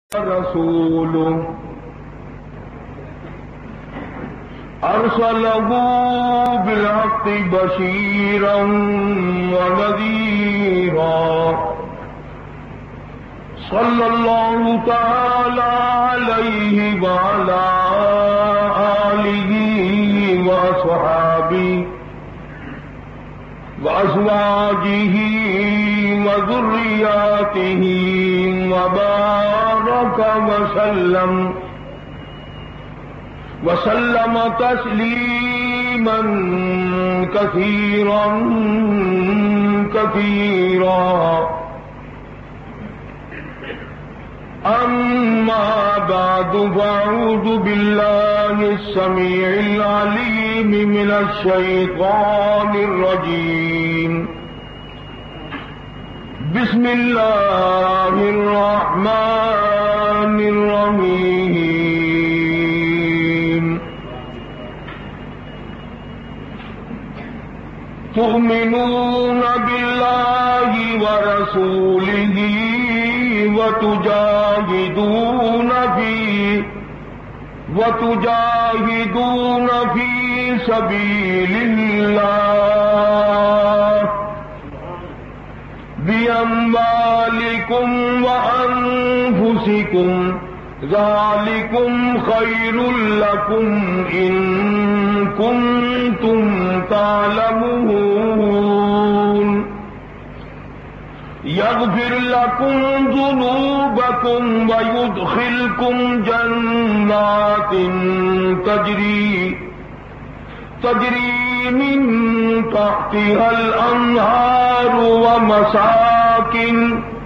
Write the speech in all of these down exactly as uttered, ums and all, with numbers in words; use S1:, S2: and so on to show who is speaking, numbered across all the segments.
S1: رسوله أرسله بالحق بشيرا ونذيرا صلى الله تعالى عليه وعلى آله وأصحابه وأزواجه وذرياته وبارك وسلم وسلم تسليما كثيرا كثيرا. أما بعد فأعوذ بالله السميع العليم من الشيطان الرجيم. بسم الله الرحمن الرحيم. تؤمنون بالله ورسوله وتجاهدون في وتجاهدون في سبيل الله بأموالكم وأنفسكم ذلكم خير لكم إن كنتم تعلمون. يغفر لكم ذنوبكم ويدخلكم جنات تجري تجري من تحتها الأنهار ومساكن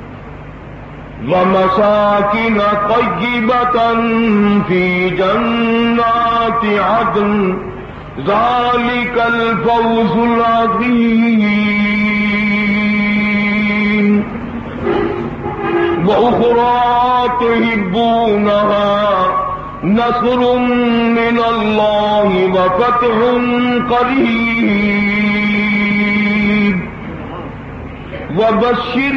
S1: ومساكن طيبة في جنات عدن ذلك الفوز العظيم. وأخرى تحبونها نصر من الله وفتح قريب وبشر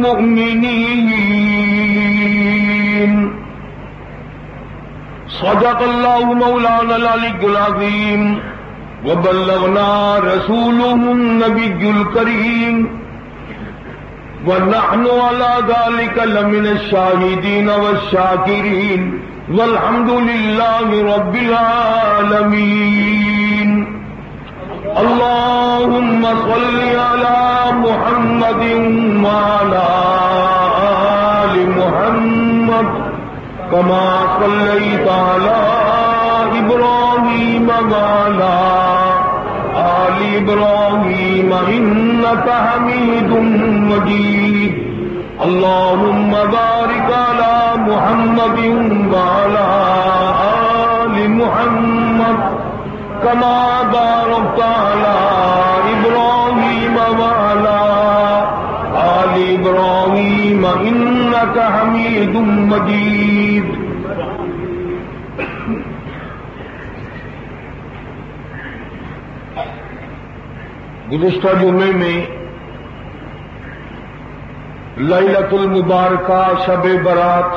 S1: المؤمنين. صدق الله مولانا العلي العظيم وبلغنا رسوله النبي الكريم ونحن على ذلك لمن الشاهدين والشاكرين والحمد لله رب العالمين. اللهم صل على محمد وعلى آل محمد كما صليت على إبراهيم وعلى آل إبراهيم إنك حميد مجيد. اللهم بارك على محمد وعلى آل محمد كما باركت على إبراهيم وعلى آل إبراهيم إنك حميد مجيد. گزشتہ جمعے میں لیلۃ المبارکہ شب برات،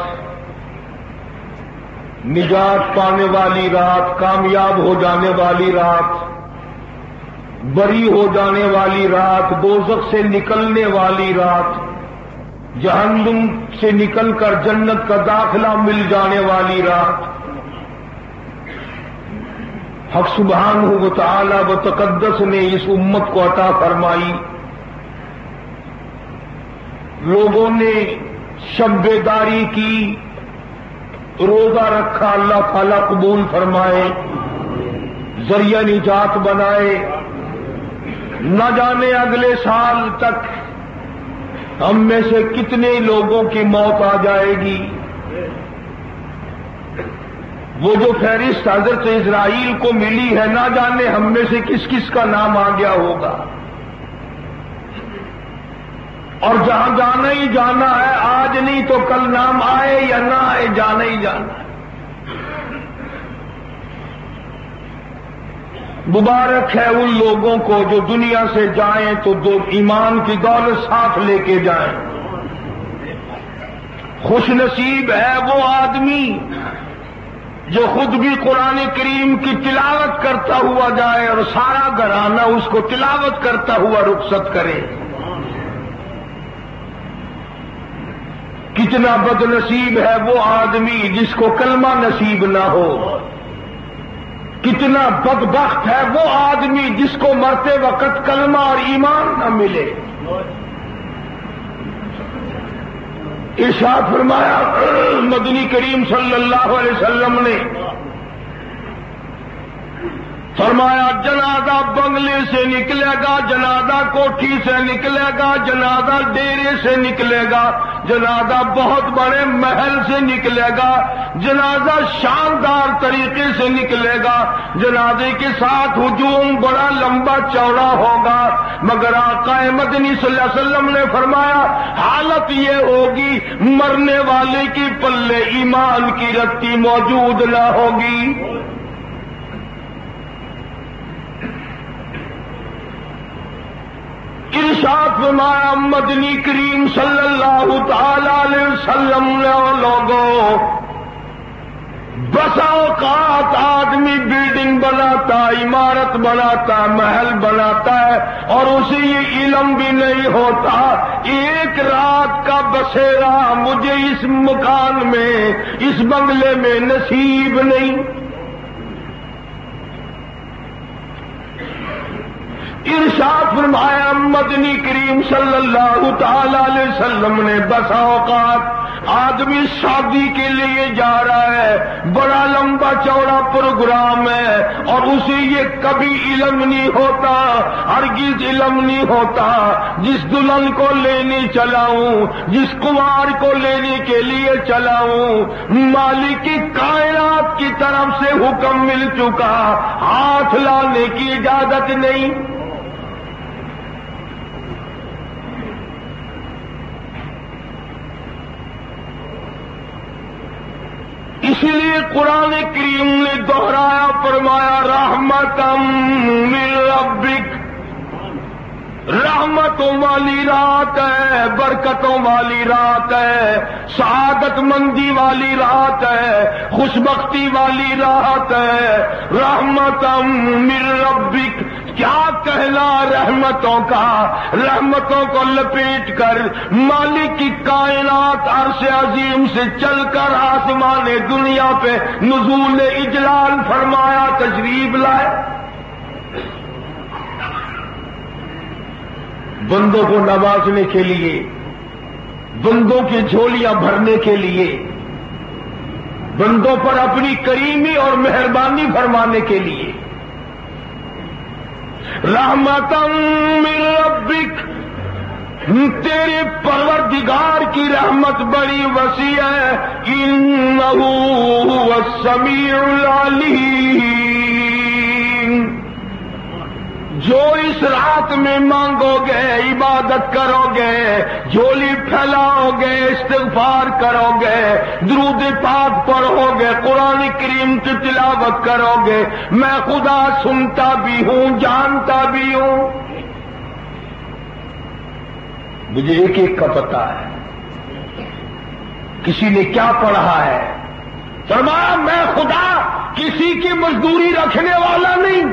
S1: نجات پانے والی رات، کامیاب ہو جانے والی رات، بری ہو جانے والی رات، دوزخ سے نکلنے والی رات، جہنم سے نکل کر جنت کا داخلہ مل جانے والی رات، حق سبحانہ و تعالی و تقدس نے اس امت کو عطا فرمائی. لوگوں نے شب بیداری کی، روزہ رکھا، اللہ تعالیٰ قبول فرمائے، ذریعہ نجات بنائے. نہ جانے اگلے سال تک ہم میں سے کتنے لوگوں کی موت آ جائے گی. وہ جو فہرست حضرت اسرائیل کو ملی ہے، نہ جانے ہم میں سے کس کس کا نام آ گیا ہوگا. اور جہاں جانا ہی جانا ہے، آج نہیں تو کل نام آئے یا نہ آئے، جانا ہی جانا ہے. مبارک ہے ان لوگوں کو جو دنیا سے جائیں تو دو ایمان کی دولت ساتھ لے کے جائیں. خوش نصیب ہے وہ آدمی جو خود بھی قرآن کریم کی تلاوت کرتا ہوا جائے اور سارا گھرانہ اس کو تلاوت کرتا ہوا رخصت کرے. کتنا بد نصیب ہے وہ آدمی جس کو کلمہ نصیب نہ ہو. کتنا بدبخت ہے وہ آدمی جس کو مرتے وقت کلمہ اور ایمان نہ ملے. ارشاد فرمایا مدنی کریم صلی اللہ علیہ وسلم نے، فرمایا جنازہ بنگلے سے نکلے گا، جنازہ کوٹھی سے نکلے گا، جنازہ ڈیرے سے نکلے گا، جنازہ بہت بڑے محل سے نکلے گا، جنازہ شاندار طریقے سے نکلے گا، جنازے کے ساتھ ہجوم بڑا لمبا چوڑا ہوگا، مگر آقا مدنی صلی اللہ علیہ وسلم نے فرمایا حالت یہ ہوگی مرنے والے کی پلے ایمان کی رتی موجود نہ ہوگی. ارشاد فرمایا مدنی کریم صلی اللہ تعالی علیہ وسلم نے لوگوں، بسا اوقات آدمی بلڈنگ بناتا، عمارت بناتا، محل بناتا ہے اور اسے یہ علم بھی نہیں ہوتا ایک رات کا بسیرا مجھے اس مکان میں، اس بنگلے میں نصیب نہیں. ارشاد فرمایا مدنی کریم صلی اللہ تعالی علیہ وسلم نے بسا اوقات آدمی شادی کے لیے جا رہا ہے، بڑا لمبا چوڑا پروگرام ہے اور اسے یہ کبھی علم نہیں ہوتا، ہرگز علم نہیں ہوتا جس دلہن کو لینے چلا ہوں، جس کنوار کو لینے کے لیے چلا ہوں مالک کی کائنات کی طرف سے حکم مل چکا، ہاتھ لانے کی اجازت نہیں. اسی لیے قرآن کریم نے دوہرایا فرمایا رحمتم من ربک، رحمتوں والی رات ہے، برکتوں والی رات ہے، سعادت مندی والی رات ہے، خوش بختی والی رات ہے. رحمتم من ربک، کیا کہنا رحمتوں کا، رحمتوں کو لپیٹ کر مالک کی کائنات عرش عظیم سے چل کر آسمان دنیا پہ نزول اجلال فرمایا تشریف لائے. بندوں کو نوازنے کے لیے، بندوں کی جھولیاں بھرنے کے لیے، بندوں پر اپنی کریمی اور مہربانی فرمانے کے لیے. رحمتم من ربک، تیرے پروردگار کی رحمت بڑی وسیع ہے. انہ هو السمیع العلیم، جو اس رات میں مانگو گے، عبادت کرو گے، جھولی پھیلاؤ گے، استغفار کرو گے، درود پاک پڑھو گے، قرآن کریم کی تلاوت کرو گے، میں خدا سنتا بھی ہوں، جانتا بھی ہوں. مجھے ایک ایک کا پتہ ہے کسی نے کیا پڑھا ہے. فرمایا میں خدا کسی کی مزدوری رکھنے والا نہیں،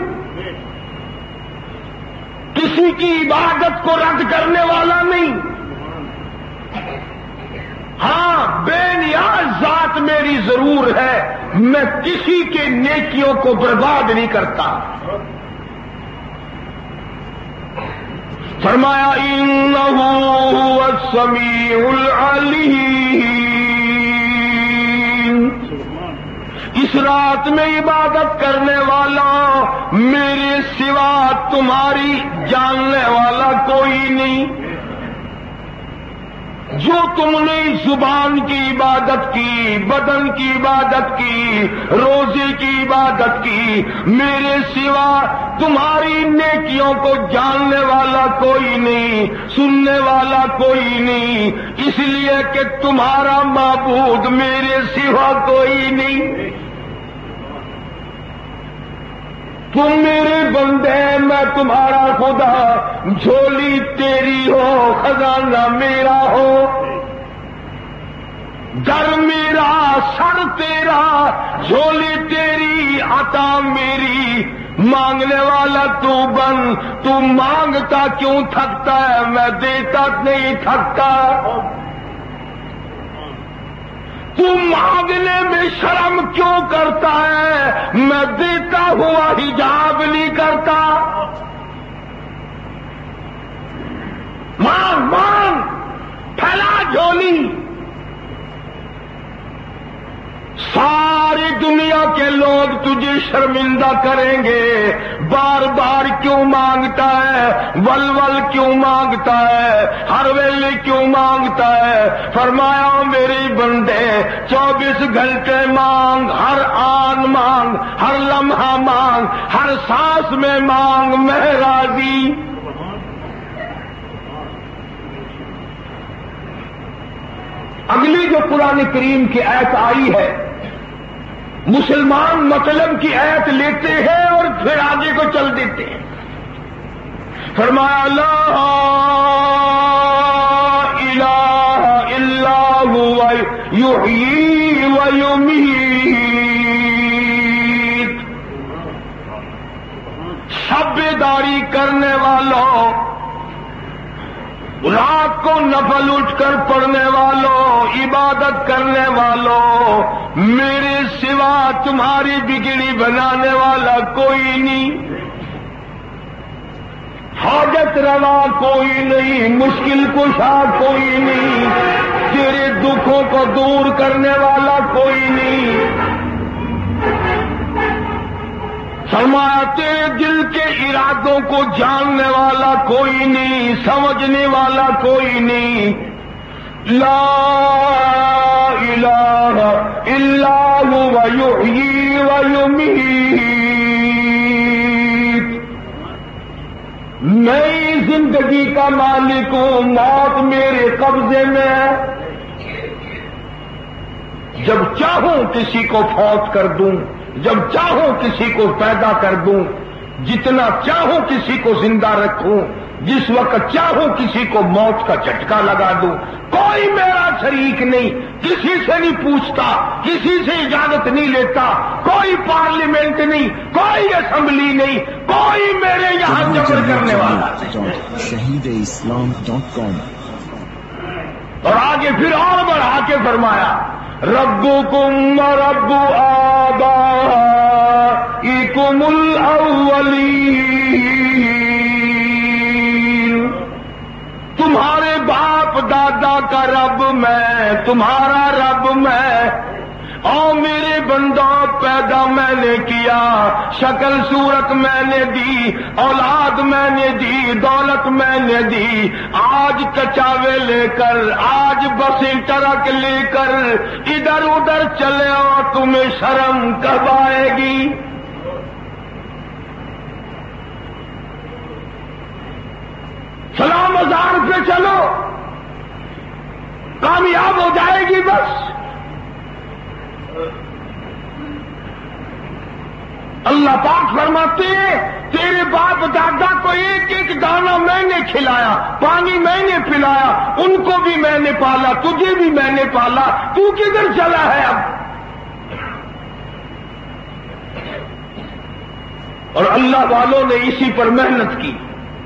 S1: کسی کی عبادت کو رد کرنے والا نہیں. ہاں بے نیاز ذات میری ضرور ہے، میں کسی کے نیکیوں کو برباد نہیں کرتا. فرمایا انہ هو السمیع العلیم، اس رات میں عبادت کرنے والا میرے سوا تمہاری جاننے والا کوئی نہیں. جو تم نے زبان کی عبادت کی، بدن کی عبادت کی، روزے کی عبادت کی، میرے سوا تمہاری نیکیوں کو جاننے والا کوئی نہیں، سننے والا کوئی نہیں، اس لیے کہ تمہارا معبود میرے سوا کوئی نہیں. تم میرے بندے، میں تمہارا خدا، جھولی تیری ہو، خزانہ میرا ہو. در میرا سر تیرا، جھولی تیری عطا میری، مانگنے والا تو بن، تو مانگتا کیوں تھکتا ہے، میں دیتا نہیں تھکتا۔ تو مانگنے میں شرم کیوں کرتا ہے، میں دیتا ہوا حجاب نہیں کرتا۔ مانگ مانگ، پھیلا جھولی۔ ساری دنیا کے لوگ تجھے شرمندہ کریں گے، بار بار کیوں مانگتا ہے، ول ول کیوں مانگتا ہے، ہر ویلے کیوں مانگتا ہے۔ فرمایا میری بندے چوبیس گھنٹے مانگ، ہر آن مانگ، ہر لمحہ مانگ، ہر سانس میں مانگ، میں راضی۔ اگلی جو قرآن کریم کی آیت آئی ہے، مسلمان مطلب کی آیت لیتے ہیں اور پھر آگے کو چل دیتے ہیں۔ فرمایا لا الہ الا هو یحیی و یمیت۔ سب بیداری کرنے والوں، رات کو نفل اٹھ کر پڑھنے والوں، عبادت کرنے والوں، میرے سوا تمہاری بگڑی بنانے والا کوئی نہیں، حاجت روا کوئی نہیں، مشکل کشا کوئی نہیں، تیرے دکھوں کو دور کرنے والا کوئی نہیں۔ فرمایا تیرے دل کے ارادوں کو جاننے والا کوئی نہیں، سمجھنے والا کوئی نہیں۔ لا الہ الا هو یحیی و یمیت۔ میں زندگی کا مالک ہوں، موت میرے قبضے میں ہے، جب چاہوں کسی کو فوت کر دوں، جب چاہوں کسی کو پیدا کر دوں، جتنا چاہوں کسی کو زندہ رکھوں، جس وقت چاہوں کسی کو موت کا جھٹکا لگا دوں، کوئی میرا شریک نہیں، کسی سے نہیں پوچھتا، کسی سے اجازت نہیں لیتا، کوئی پارلیمنٹ نہیں، کوئی اسمبلی نہیں، کوئی میرے یہاں جبر کرنے والا نہیں۔
S2: شہید اسلام ڈاٹ کام۔
S1: اور آگے پھر اور بڑھا کے فرمایا ربکم ورب آبائکم الاولین۔ تمہارے باپ دادا کا رب میں، تمہارا رب میں، او میرے بندوں پیدا میں نے کیا، شکل صورت میں نے دی، اولاد میں نے دی، دولت میں نے دی، آج کچاوے لے کر، آج بسیں ٹرک لے کر ادھر ادھر چلے ہو، تمہیں شرم کب آئے گی؟ سلام ہزار پہ چلو، کامیاب ہو جائے گی بس۔ اللہ پاک فرماتے ہیں تیرے باپ دادا کو ایک ایک دانہ میں نے کھلایا، پانی میں نے پلایا، ان کو بھی میں نے پالا، تجھے بھی میں نے پالا، تو کدھر چلا ہے اب؟ اور اللہ والوں نے اسی پر محنت کی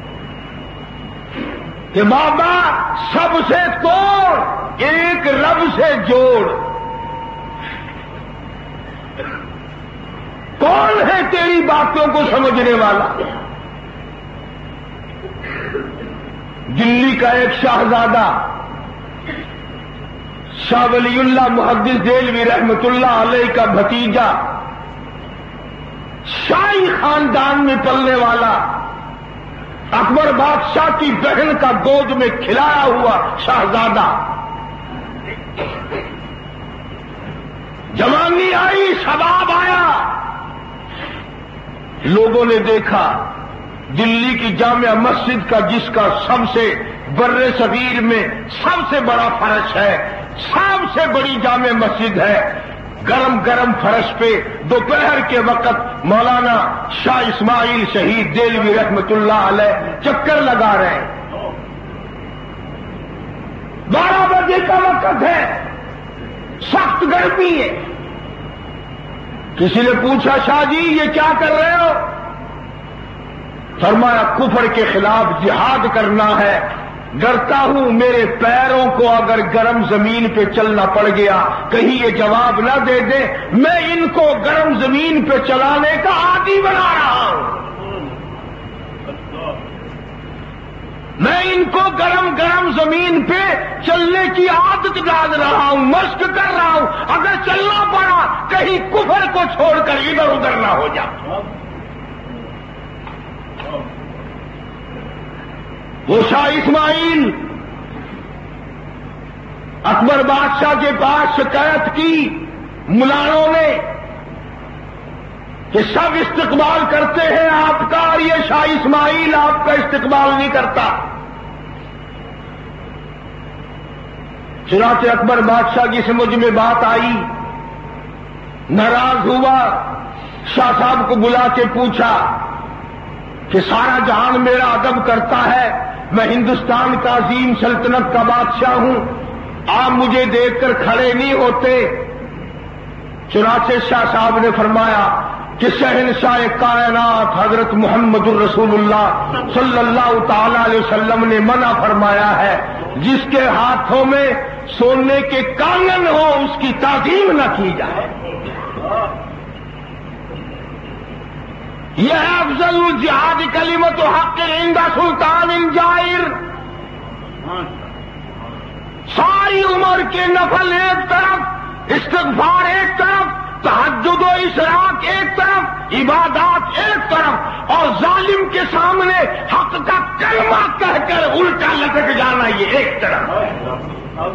S1: کہ بابا سب سے توڑ، ایک رب سے جوڑ۔ کون ہے تیری باتوں کو سمجھنے والا؟ دلی کا ایک شاہزادہ شاہ ولی اللہ محدث دہلوی رحمت اللہ علیہ کا بھتیجا، شاہی خاندان میں پلنے والا، اکبر بادشاہ کی بہن کا گود میں کھلایا ہوا شاہزادہ، جوانی آئی، شباب آیا، لوگوں نے دیکھا دلی کی جامع مسجد کا، جس کا سب سے بر صغیر میں سب سے بڑا فرش ہے، سب سے بڑی جامع مسجد ہے، گرم گرم فرش پہ دوپہر کے وقت مولانا شاہ اسماعیل شہید دہلوی رحمت اللہ علیہ چکر لگا رہے ہیں، بارہ بجے کا وقت ہے، سخت گرمی ہے. کسی نے پوچھا شاہ جی یہ کیا کر رہے ہو؟ فرمایا کفر کے خلاف جہاد کرنا ہے. ڈرتا ہوں میرے پیروں کو اگر گرم زمین پہ چلنا پڑ گیا کہیں یہ جواب نہ دے دیں میں ان کو گرم زمین پہ چلانے کا عادی بنا رہا ہوں. میں ان کو گرم گرم زمین پہ چلنے کی عادت ڈال رہا ہوں، مشق کر رہا ہوں. اگر چلنا پڑا کہیں کفر کو چھوڑ کر ادھر ادھر نہ ہو جائے. وہ شاہ اسماعیل اکبر بادشاہ کے پاس شکایت کی ملانوں نے کہ سب استقبال کرتے ہیں آپ کا اور یہ شاہ اسماعیل آپ کا استقبال نہیں کرتا. چنانچہ اکبر بادشاہ کی سمجھ میں بات آئی، ناراض ہوا، شاہ صاحب کو بلا کے پوچھا کہ سارا جہان میرا ادب کرتا ہے، میں ہندوستان کا عظیم سلطنت کا بادشاہ ہوں، آپ مجھے دیکھ کر کھڑے نہیں ہوتے. چنانچہ شاہ صاحب نے فرمایا کہ شہنشاہ کائنات حضرت محمد الرسول اللہ صلی اللہ تعالی علیہ وسلم نے منع فرمایا ہے جس کے ہاتھوں میں سونے کے کانگن ہو اس کی تعظیم نہ کی جائے. یہ ہے افضل الجہاد کلمۃ حق عند سلطان جائر. ساری عمر کے نفل ایک طرف، استغفار ایک طرف، تہجد و اشراق ایک طرف، عبادات ایک طرف، اور ظالم کے سامنے حق کا کلمہ کہہ کر الٹا لٹک جانا یہ ایک طرف.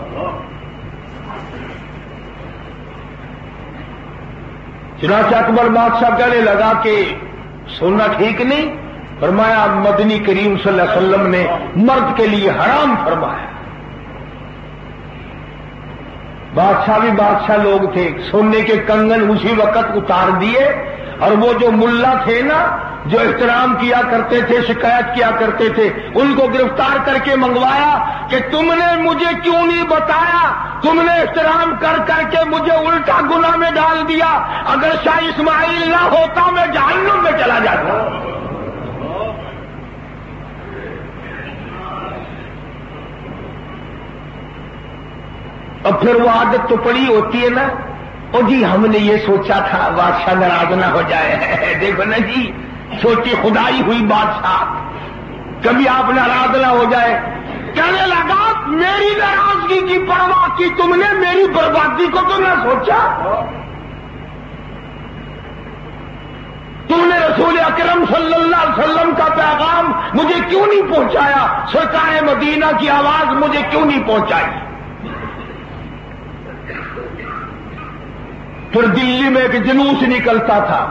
S1: چنانچہ اکبر بادشاہ کہنے لگا کہ سننا ٹھیک نہیں. فرمایا مدنی کریم صلی اللہ علیہ وسلم نے مرد کے لیے حرام فرمایا. بادشاہ بھی بادشاہ لوگ تھے، سونے کے کنگن اسی وقت اتار دیے، اور وہ جو ملا تھے نا جو احترام کیا کرتے تھے، شکایت کیا کرتے تھے، ان کو گرفتار کر کے منگوایا کہ تم نے مجھے کیوں نہیں بتایا، تم نے احترام کر کر کے مجھے الٹا گناہ میں ڈال دیا. اگر شاہ اسماعیل نہ ہوتا میں جہنم میں چلا جاتا. اب پھر وہ عادت تو پڑی ہوتی ہے نا، او جی ہم نے یہ سوچا تھا بادشاہ ناراض نہ ہو جائے. دیکھو نا جی سوچی خدائی ہوئی بادشاہ، کبھی آپ ناراض نہ ہو جائے. کہنے لگا میری ناراضگی کی پرواہ کی تم نے، میری بربادی کو تو نہ سوچا. تم نے رسول اکرم صلی اللہ علیہ وسلم کا پیغام مجھے کیوں نہیں پہنچایا، سرکار مدینہ کی آواز مجھے کیوں نہیں پہنچائی. پھر دلی میں ایک جلوس نکلتا تھا،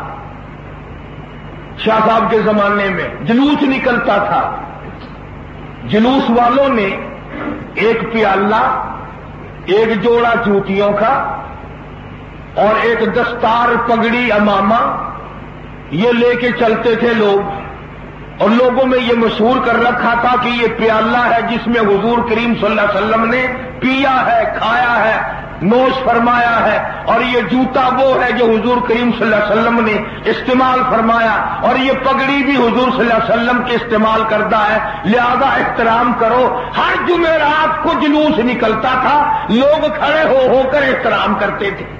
S1: شاہ صاحب کے زمانے میں جلوس نکلتا تھا. جلوس والوں نے ایک پیالہ، ایک جوڑا جوتیوں کا اور ایک دستار پگڑی امامہ یہ لے کے چلتے تھے لوگ، اور لوگوں میں یہ مشہور کر رکھا تھا کہ یہ پیالہ ہے جس میں حضور کریم صلی اللہ علیہ وسلم نے پیا ہے، کھایا ہے، نوش فرمایا ہے، اور یہ جوتا وہ ہے جو حضور کریم صلی اللہ علیہ وسلم نے استعمال فرمایا، اور یہ پگڑی بھی حضور صلی اللہ علیہ وسلم کے استعمال کردہ ہے، لہذا احترام کرو. ہر جمعرات کو جلوس نکلتا تھا، لوگ کھڑے ہو ہو کر احترام کرتے تھے.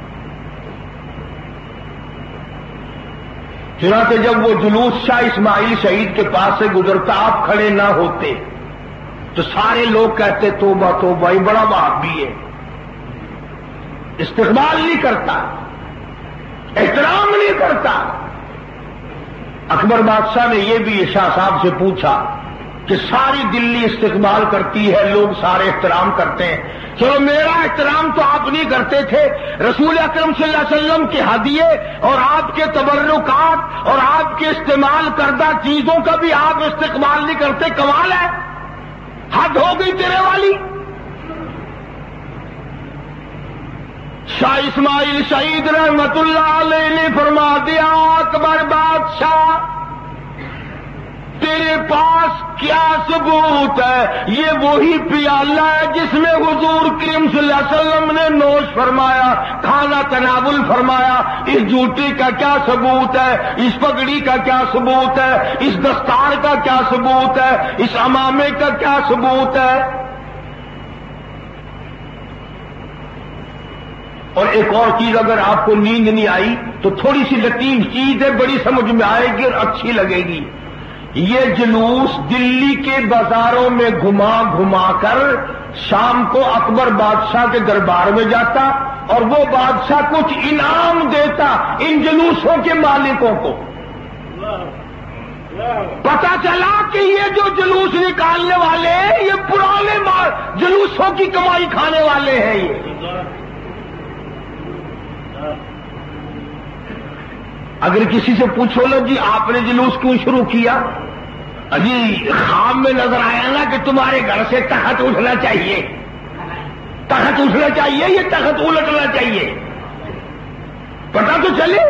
S1: چنانچہ جب وہ جلوس شاہ اسماعیل شہید کے پاس سے گزرتا آپ کھڑے نہ ہوتے تو سارے لوگ کہتے توبہ توبہ یہ بڑا وہابی ہے، استقبال نہیں کرتا، احترام نہیں کرتا. اکبر بادشاہ نے یہ بھی شاہ صاحب سے پوچھا کہ ساری دلی استقبال کرتی ہے، لوگ سارے احترام کرتے ہیں، چلو میرا احترام تو آپ نہیں کرتے تھے، رسول اکرم صلی اللہ علیہ وسلم کے ہدیے اور آپ کے تبرکات اور آپ کے استعمال کردہ چیزوں کا بھی آپ استقبال نہیں کرتے، کمال ہے، حد ہو گئی تیرے والی. شاہ اسماعیل شہید رحمت اللہ علیہ نے فرما دیا اکبر بادشاہ تیرے پاس کیا ثبوت ہے؟ یہ وہی پیالہ ہے جس میں حضور کریم صلی اللہ علیہ وسلم نے نوش فرمایا، کھانا تناول فرمایا۔ اس جوتی کا کیا ثبوت ہے؟ اس پگڑی کا کیا ثبوت ہے؟ اس دستار کا کیا ثبوت ہے؟ اس عمامے کا کیا ثبوت ہے؟ اور ایک اور چیز، اگر آپ کو نیند نہیں آئی تو تھوڑی سی لطیف چیز ہے، بڑی سمجھ میں آئے گی اور اچھی لگے گی۔ یہ جلوس دلی کے بازاروں میں گھما گھما کر شام کو اکبر بادشاہ کے دربار میں جاتا اور وہ بادشاہ کچھ انعام دیتا ان جلوسوں کے مالکوں کو۔ پتا چلا کہ یہ جو جلوس نکالنے والے ہیں یہ پرانے جلوسوں کی کمائی کھانے والے ہیں۔ یہ اگر کسی سے پوچھو نا جی آپ نے جلوس کیوں شروع کیا؟ جی خواب میں نظر آیا نا کہ تمہارے گھر سے تخت اٹھنا چاہیے، تخت اٹھنا چاہیے، یہ تخت الٹنا چاہیے، پتا تو چلے۔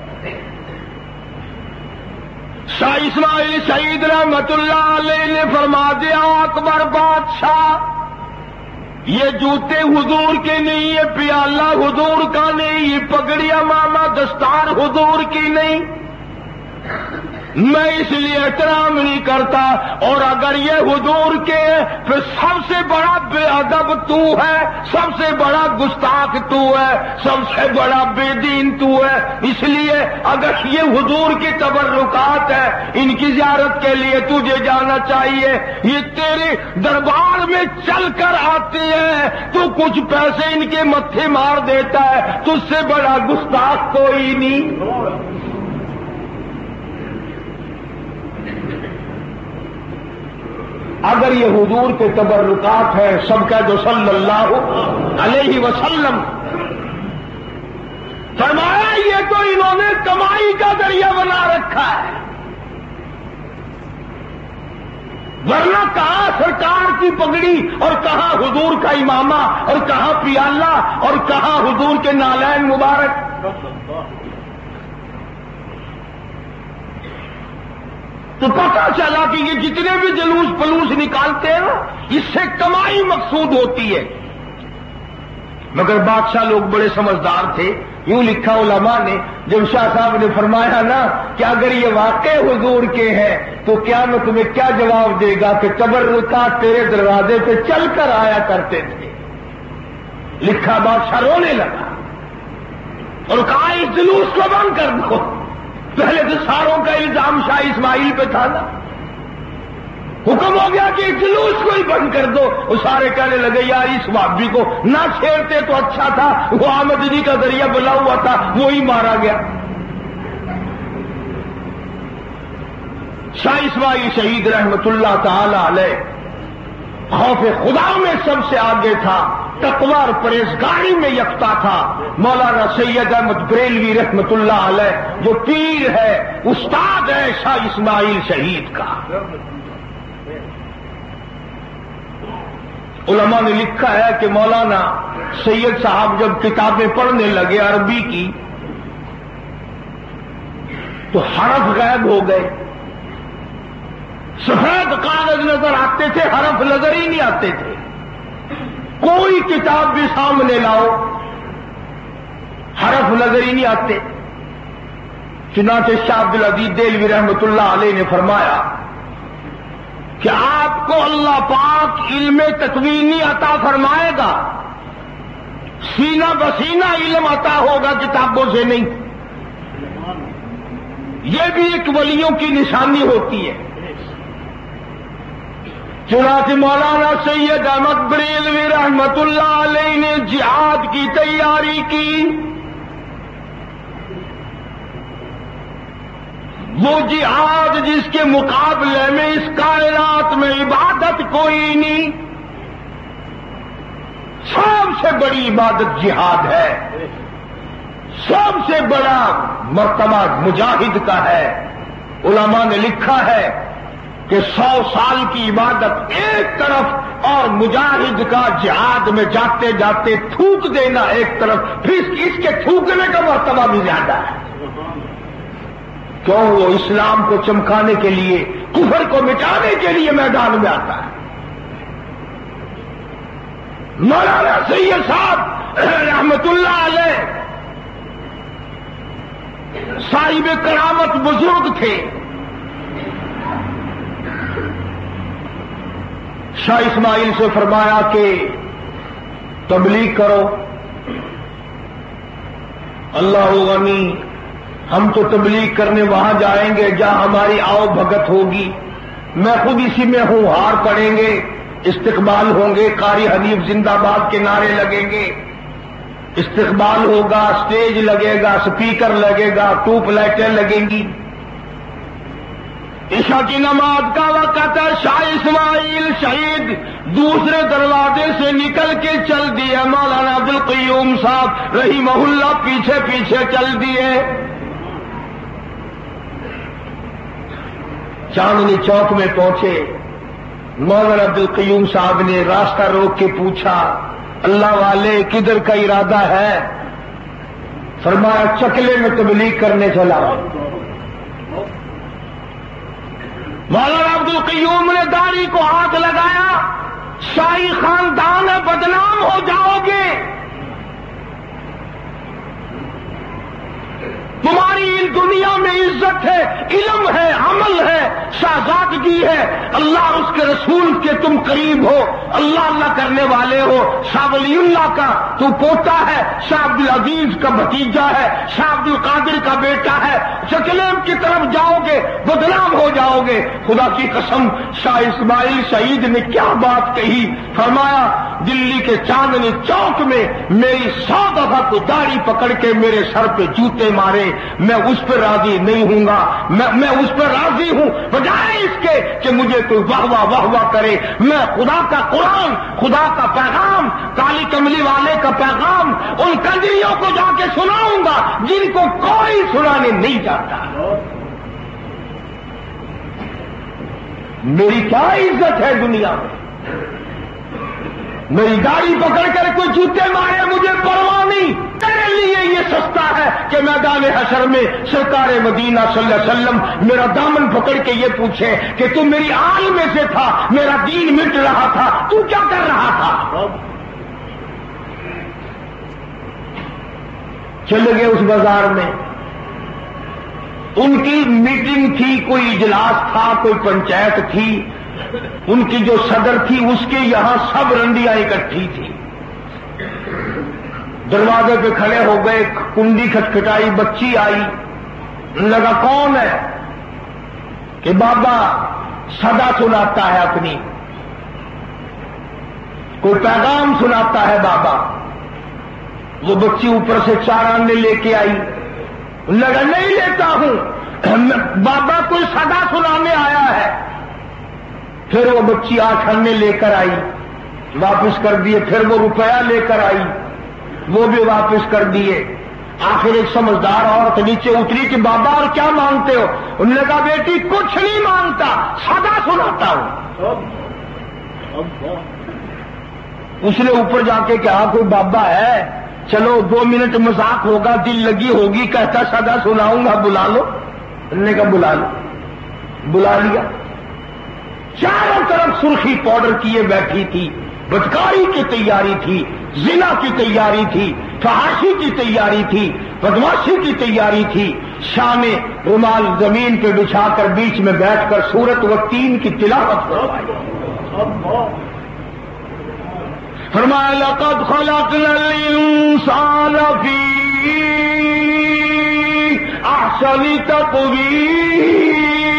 S1: شاہ اسماعیل شہید رحمت اللہ علیہ نے فرما دیا، اکبر بادشاہ یہ جوتے حضور کے نہیں، یہ پیالہ حضور کا نہیں، یہ پگڑی امامہ دستار حضور کی نہیں، میں اس لیے احترام نہیں کرتا۔ اور اگر یہ حضور کے پھر سب سے بڑا بے ادب تو ہے، سب سے بڑا گستاخ تو ہے، سب سے بڑا بے دین تو ہے۔ اس لیے اگر یہ حضور کے تبرکات ہے ان کی زیارت کے لیے تجھے جانا چاہیے۔ یہ تیرے دربار میں چل کر آتے ہیں، تو کچھ پیسے ان کے متھے مار دیتا ہے، تجھ سے بڑا گستاخ کوئی نہیں۔ اگر یہ حضور کے تبرکات ہے، سب کا جو صلی اللہ علیہ وسلم، فرمایا یہ تو انہوں نے کمائی کا ذریعہ بنا رکھا ہے، ورنہ کہاں سرکار کی پگڑی اور کہاں حضور کا امامہ اور کہاں پیالہ اور کہاں حضور کے نالین مبارک۔ تو پتا چلا کہ یہ جتنے بھی جلوس پلوس نکالتے ہیں نا اس سے کمائی مقصود ہوتی ہے۔ مگر بادشاہ لوگ بڑے سمجھدار تھے، یوں لکھا علماء نے، جب شاہ صاحب نے فرمایا نا کہ اگر یہ واقع حضور کے ہیں تو کیا میں تمہیں کیا جواب دے گا کہ تبرکات تیرے دروازے پہ چل کر آیا کرتے تھے۔ لکھا بادشاہ رونے لگا اور کہا اس جلوس کو بند کر دو۔ پہلے تو ساروں کا الزام شاہ اسماعیل پہ تھا نا، حکم ہو گیا کہ جلوس کو ہی بند کر دو۔ وہ سارے کہنے لگے یار اس وابی کو نہ چھیڑتے تو اچھا تھا، وہ آمدنی کا ذریعہ بنا ہوا تھا، وہی مارا گیا۔ شاہ اسماعیل شہید رحمت اللہ تعالی علیہ خوف خدا میں سب سے آگے تھا، تقوی اور پرہیزگاری میں یکتا تھا۔ مولانا سید احمد بریلوی رحمت اللہ علیہ جو پیر ہے، استاد ہے شاہ اسماعیل شہید کا۔ علماء نے لکھا ہے کہ مولانا سید صاحب جب کتابیں پڑھنے لگے عربی کی تو حرف غائب ہو گئے، سفید کاغذ نظر آتے تھے، حرف نظر ہی نہیں آتے تھے۔ کوئی کتاب بھی سامنے لاؤ حرف نظر ہی نہیں آتے۔ چنانچہ شاہ عبد العزیز دہلوی رحمت اللہ علیہ نے فرمایا کہ آپ کو اللہ پاک علم تکوینی عطا فرمائے گا، سینہ بسینہ علم عطا ہوگا، کتابوں سے نہیں۔ یہ بھی ایک ولیوں کی نشانی ہوتی ہے۔ چنانچہ مولانا سید احمد بریلوی رحمت اللہ علیہ نے جہاد کی تیاری کی۔ وہ جہاد جس کے مقابلے میں اس کائنات میں عبادت کوئی نہیں، سب سے بڑی عبادت جہاد ہے، سب سے بڑا مرتبہ مجاہد کا ہے۔ علماء نے لکھا ہے کہ سو سال کی عبادت ایک طرف اور مجاہد کا جہاد میں جاتے جاتے تھوک دینا ایک طرف، پھر اس کے تھوکنے کا مرتبہ بھی زیادہ ہے، کیوں؟ وہ اسلام کو چمکانے کے لیے، کفر کو مٹانے کے لیے میدان میں آتا ہے۔ مولانا سید صاحب رحمت اللہ علیہ صاحب کرامت بزرگ تھے۔ شاہ اسماعیل سے فرمایا کہ تبلیغ کرو۔ اللہ غنی، ہم تو تبلیغ کرنے وہاں جائیں گے جہاں ہماری آؤ بھگت ہوگی، میں خود اسی میں ہوں، ہار پڑیں گے، استقبال ہوں گے، قاری حنیف زندہ باد کے نعرے لگیں گے، استقبال ہوگا، اسٹیج لگے گا، سپیکر لگے گا، ٹوپ لائٹیں لگیں گی۔ عشاء کی نماز کا وقت ہے، شاہ اسماعیل شہید دوسرے دروازے سے نکل کے چل دیے، مولانا عبدالقیوم صاحب رحمہ اللہ پیچھے پیچھے چل دیے۔ چاندنی چوک میں پہنچے، مولانا عبدالقیوم صاحب نے راستہ روک کے پوچھا، اللہ والے کدھر کا ارادہ ہے؟ فرمایا چکلے میں تبلیغ کرنے چلا۔ مولانا عبدالقیوم نے داڑھی کو ہاتھ لگایا، شاہی خاندان ہے، بدنام ہو جاؤ گے، تمہاری ان دنیا میں عزت ہے، علم ہے، عمل ہے، شہزادگی ہے، اللہ اس کے رسول کے تم قریب ہو، اللہ اللہ کرنے والے ہو، شاہ ولی اللہ کا تو پوتا ہے، شاہ عبدالعزیز کا بھتیجا ہے، شاہ عبد القادر کا بیٹا ہے، چکلیم کی طرف جاؤ گے بدنام ہو جاؤ گے۔ خدا کی قسم شاہ اسماعیل شہید نے کیا بات کہی، فرمایا دلی کے چاندنی چوک میں میری سو دفعہ کو داڑھی پکڑ کے میرے سر پہ جوتے مارے، میں اس پر راضی نہیں ہوں گا، میں میں اس پر راضی ہوں بجائے اس کے کہ مجھے کوئی واہ واہ واہ واہ کرے۔ میں خدا کا قرآن، خدا کا پیغام، کالی کملی والے کا پیغام ان کنجریوں کو جا کے سناؤں گا جن کو کوئی سنانے نہیں جاتا۔ میری کیا عزت ہے دنیا میں؟ میری گاڑی پکڑ کر کوئی جوتے مارے مجھے پرواہ نہیں، میرے لیے یہ سستا ہے کہ میدان حشر میں سرکار مدینہ صلی اللہ علیہ وسلم میرا دامن پکڑ کے یہ پوچھے کہ تم میری آل میں سے تھا، میرا دین مٹ رہا تھا، تو کیا کر رہا تھا؟ چلے گئے اس بازار میں، ان کی میٹنگ تھی، کوئی اجلاس تھا، کوئی پنچایت تھی، ان کی جو صدر تھی اس کے یہاں سب رنڈیاں اکٹھی تھی۔ دروازے پہ کھڑے ہو گئے، کنڈی کھٹکھٹائی، بچی آئی، لگا کون ہے؟ کہ بابا صدا سناتا ہے اپنی، کوئی پیغام سناتا ہے بابا۔ وہ بچی اوپر سے چار آنے لے کے آئی، لگا نہیں لیتا ہوں، بابا کوئی صدا سنانے آیا ہے۔ پھر وہ بچی آٹھ انے لے کر آئی، واپس کر دیے، پھر وہ روپیہ لے کر آئی، وہ بھی واپس کر دیے۔ آخر ایک سمجھدار عورت نیچے اتری کہ بابا اور کیا مانگتے ہو؟ انہوں نے کہا بیٹی کچھ نہیں مانگتا، صدا سناتا ہوں۔ اس نے اوپر جا کے کہا کوئی بابا ہے؟ چلو دو منٹ مذاق ہوگا، دل لگی ہوگی، کہتا صدا سناؤں گا، بلا لو۔ انہوں نے کہا بلا لو، بلا لیا۔ چاروں طرف سرخی پاؤڈر کیے بیٹھی تھی، بدکاری کی تیاری تھی، زنا کی تیاری تھی، فحاشی کی تیاری تھی، بدماشی کی تیاری تھی۔ شاہ نے رومال زمین پہ بچھا کر بیچ میں بیٹھ کر سورت و تین کی تلاوت فرمائی۔ فرمایا لقد خلقنا الانسان فی احسن تقویم۔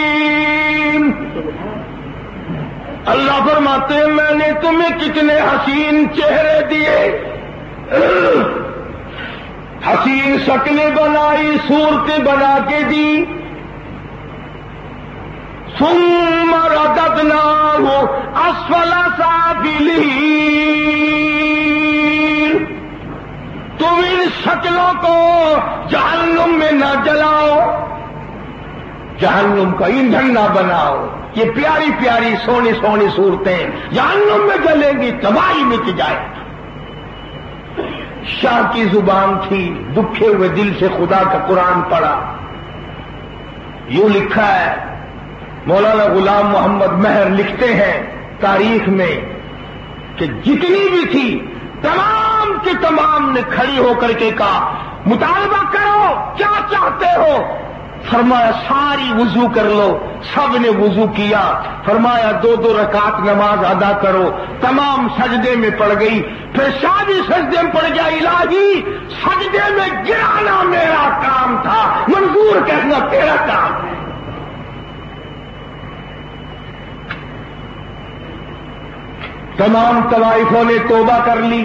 S1: اللہ فرماتے ہیں میں نے تمہیں کتنے حسین چہرے دیے، حسین شکلیں بنائی، صورتیں بنا کے دی۔ ثم رددناہ اسفل سافلین۔ تم ان شکلوں کو جہنم میں نہ جلاؤ، جہنم کا ایندھن نہ بناؤ۔ یہ پیاری پیاری سونی سونی صورتیں جہنم میں جلیں گی، تباہی مچ جائے۔ شاہ کی زبان تھی، دکھے ہوئے دل سے خدا کا قرآن پڑھا۔ یوں لکھا ہے، مولانا غلام محمد مہر لکھتے ہیں تاریخ میں کہ جتنی بھی تھی تمام کے تمام نے کھڑی ہو کر کے کہا مطالبہ کرو کیا چاہتے ہو؟ فرمایا ساری وضو کر لو، سب نے وضو کیا، فرمایا دو دو رکعت نماز ادا کرو، تمام سجدے میں پڑ گئی، پھر شاہ بھی سجدے میں پڑ گیا، الہی سجدے میں گرانا میرا کام تھا، منظور کہنا تیرا کام ہے۔ تمام طوائفوں نے توبہ کر لی،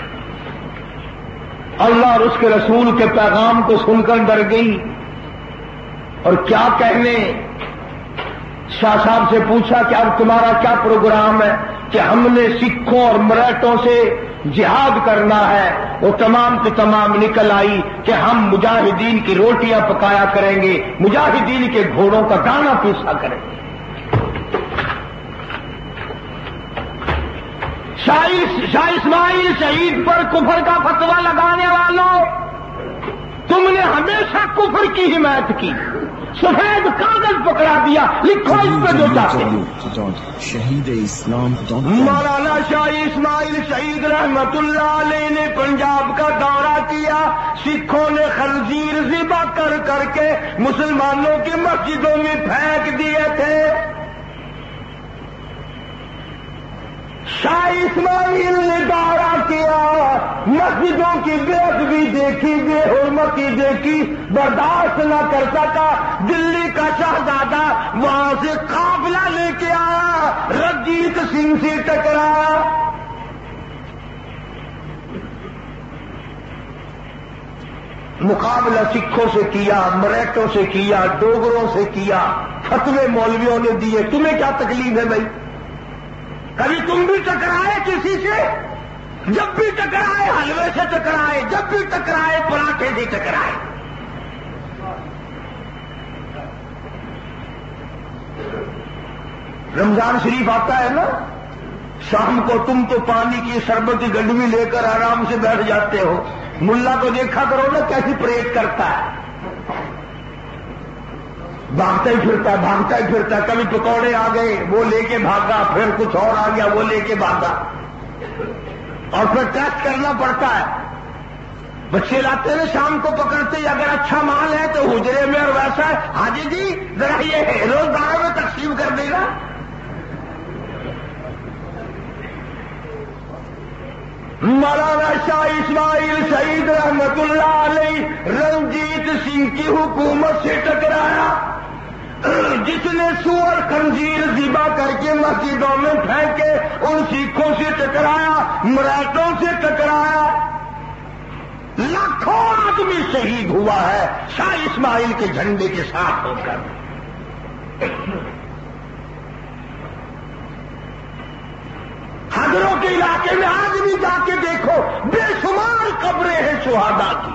S1: اللہ اور اس کے رسول کے پیغام کو سن کر ڈر گئی، اور کیا کہنے، شاہ صاحب سے پوچھا کہ اب تمہارا کیا پروگرام ہے؟ کہ ہم نے سکھوں اور مراٹھوں سے جہاد کرنا ہے۔ وہ تمام کے تمام نکل آئی کہ ہم مجاہدین کی روٹیاں پکایا کریں گے، مجاہدین کے گھوڑوں کا دانا پیسا کریں گے۔ شاہ اسماعیل شہید پر کفر کا فتویٰ لگانے والوں، تم نے ہمیشہ کفر کی حمایت کی، سفید کاغذ پکڑا دیا، لکھو اس پہ جو چاہتے ہیں۔
S2: شہید اسلام
S1: مولانا شاہ اسماعیل شہید رحمت اللہ علیہ نے پنجاب کا دورہ کیا، سکھوں نے خنزیر ذبح کر کر کے مسلمانوں کی مسجدوں میں پھینک دیے تھے۔ شاہ اسماعیل نے دورہ کیا، مسجدوں کی بے ادبی دیکھی، بے حرمتی دیکھی، برداشت نہ کر سکا، دلی کا شہزادہ وہاں سے قافلہ لے کے آیا، رنجیت سنگھ سے ٹکرایا، مقابلہ سکھوں سے کیا، مراٹھوں سے کیا، ڈوگروں سے کیا، فتوے مولویوں نے دیے۔ تمہیں کیا تکلیف ہے بھائی؟ کبھی تم بھی ٹکرائے کسی سے؟ جب بھی ٹکرائے حلوے سے ٹکرائے، جب بھی ٹکرائے پراٹھے سے ٹکرائے۔ رمضان شریف آتا ہے نا، شام کو تم تو پانی کی شربت کی گڈوی لے کر آرام سے بیٹھ جاتے ہو، ملا کو دیکھا کرو نا کیسی پریڈ کرتا ہے، بھاگتا ہی پھرتا ہے، بھاگتا ہی پھرتا ہے، کبھی پکوڑے آ گئے وہ لے کے بھاگا، پھر کچھ اور آ گیا وہ لے کے بھاگا، اور پھر ٹیسٹ کرنا پڑتا ہے۔ بچے لاتے ہیں شام کو پکڑتے، اگر اچھا مال ہے تو حجرے میں، اور ویسا ہے حاجی جی ذرا یہ روز داروں میں تقسیم کر دے گا۔ مولانا شاہ اسماعیل شہید رحمت اللہ علیہ رنجیت سنگھ کی حکومت سے ٹکرایا، جس نے سور خنزیر ذبح کر کے مسجدوں میں پھینکے، ان سکھوں سے ٹکرایا، مراٹھوں سے ٹکرایا، لاکھوں آدمی شہید ہوا ہے شاہ اسماعیل کے جھنڈے کے ساتھ ہو کر۔ حضروں کے علاقے میں آج بھی جا کے دیکھو، بے شمار قبریں ہیں شہداء کی۔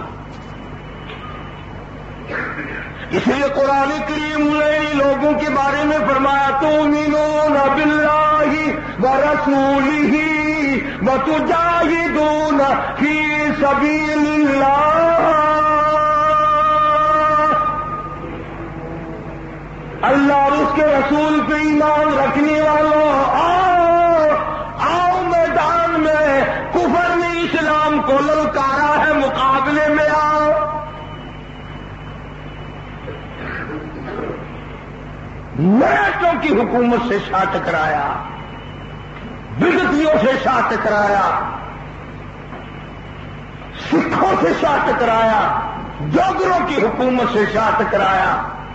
S1: اس لیے قرآن کریم نے لوگوں کے بارے میں فرمایا تؤمنون باللہ ورسولہ وتجاہدون فی سبیل اللہ۔ اللہ اور اس کے رسول پہ ایمان رکھنے والوں، آؤ آؤ میدان میں، کفر نے اسلام کو للکارا ہے، مقابلے میں آؤ۔ مراٹھوں کی حکومت سے شاہ ٹکرایا، بدعتیوں سے شاہ ٹکرایا، سکھوں سے شاہ ٹکرایا، جوگروں کی حکومت سے شاہ ٹکرایا،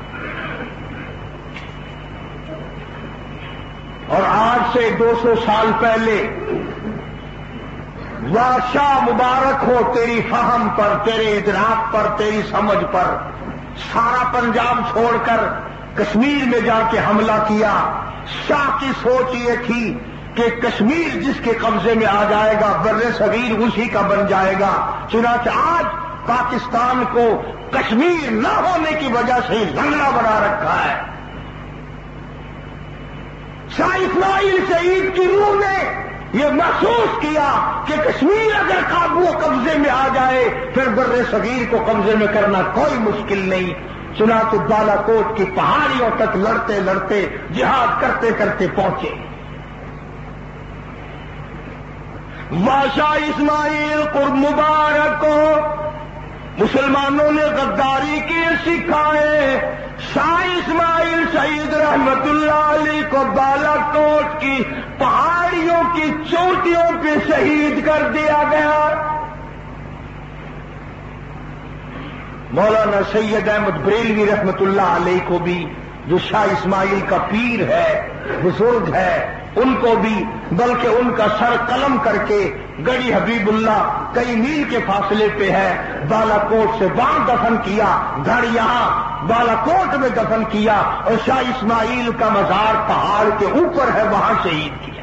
S1: اور آج سے دو سو سال پہلے واہ شاہ مبارک ہو تیری فہم پر، تیرے ادراک پر، تیری سمجھ پر، سارا پنجاب چھوڑ کر کشمیر میں جا کے حملہ کیا۔ شاہ کی سوچ یہ تھی کہ کشمیر جس کے قبضے میں آ جائے گا بر صغیر اسی کا بن جائے گا، چنانچہ آج پاکستان کو کشمیر نہ ہونے کی وجہ سے لنگڑا بنا رکھا ہے۔ شاہ اسماعیل شہید کی روح نے یہ محسوس کیا کہ کشمیر اگر قابو قبضے میں آ جائے پھر بر صغیر کو قبضے میں کرنا کوئی مشکل نہیں۔ चुनाव बालाकोट की पहाड़ियों तक लड़ते लड़ते जिहाद करते करते पहुंचे। वाशा इस्माइल कुर्ब मुबारक को मुसलमानों ने गद्दारी की सिखाए। शाह इस्माइल शहीद रहमतुल्लाह अलैह को बालाकोट की पहाड़ियों की चोटियों पे शहीद कर दिया गया। मौलाना सैयद अहमद बरेलवी रहमतुल्लाह अलैह को भी, जो शाह इस्माइल का पीर है, बुजुर्ग है, उनको भी, बल्कि उनका सर कलम करके गढ़ी हबीबुल्लाह कई मील के फासले पे है, बालाकोट से वहां दफन किया, घर यहां बालाकोट में दफन किया, और शाह इस्माइल का मजार पहाड़ के ऊपर है, वहां शहीद किया।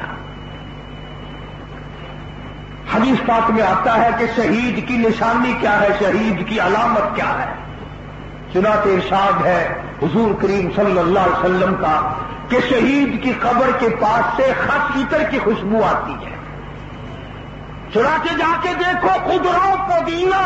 S1: हदीस पाक में आता है कि शहीद की निशानी क्या है, शहीद की अलामत क्या है। चुनाते इरशाद है हुजूर करीम सल्लल्लाहु अलैहि वसल्लम का कि शहीद की कब्र के पास से खस इतर की खुशबू आती है। चुनाते जाके देखो, खुदरा पुदीना,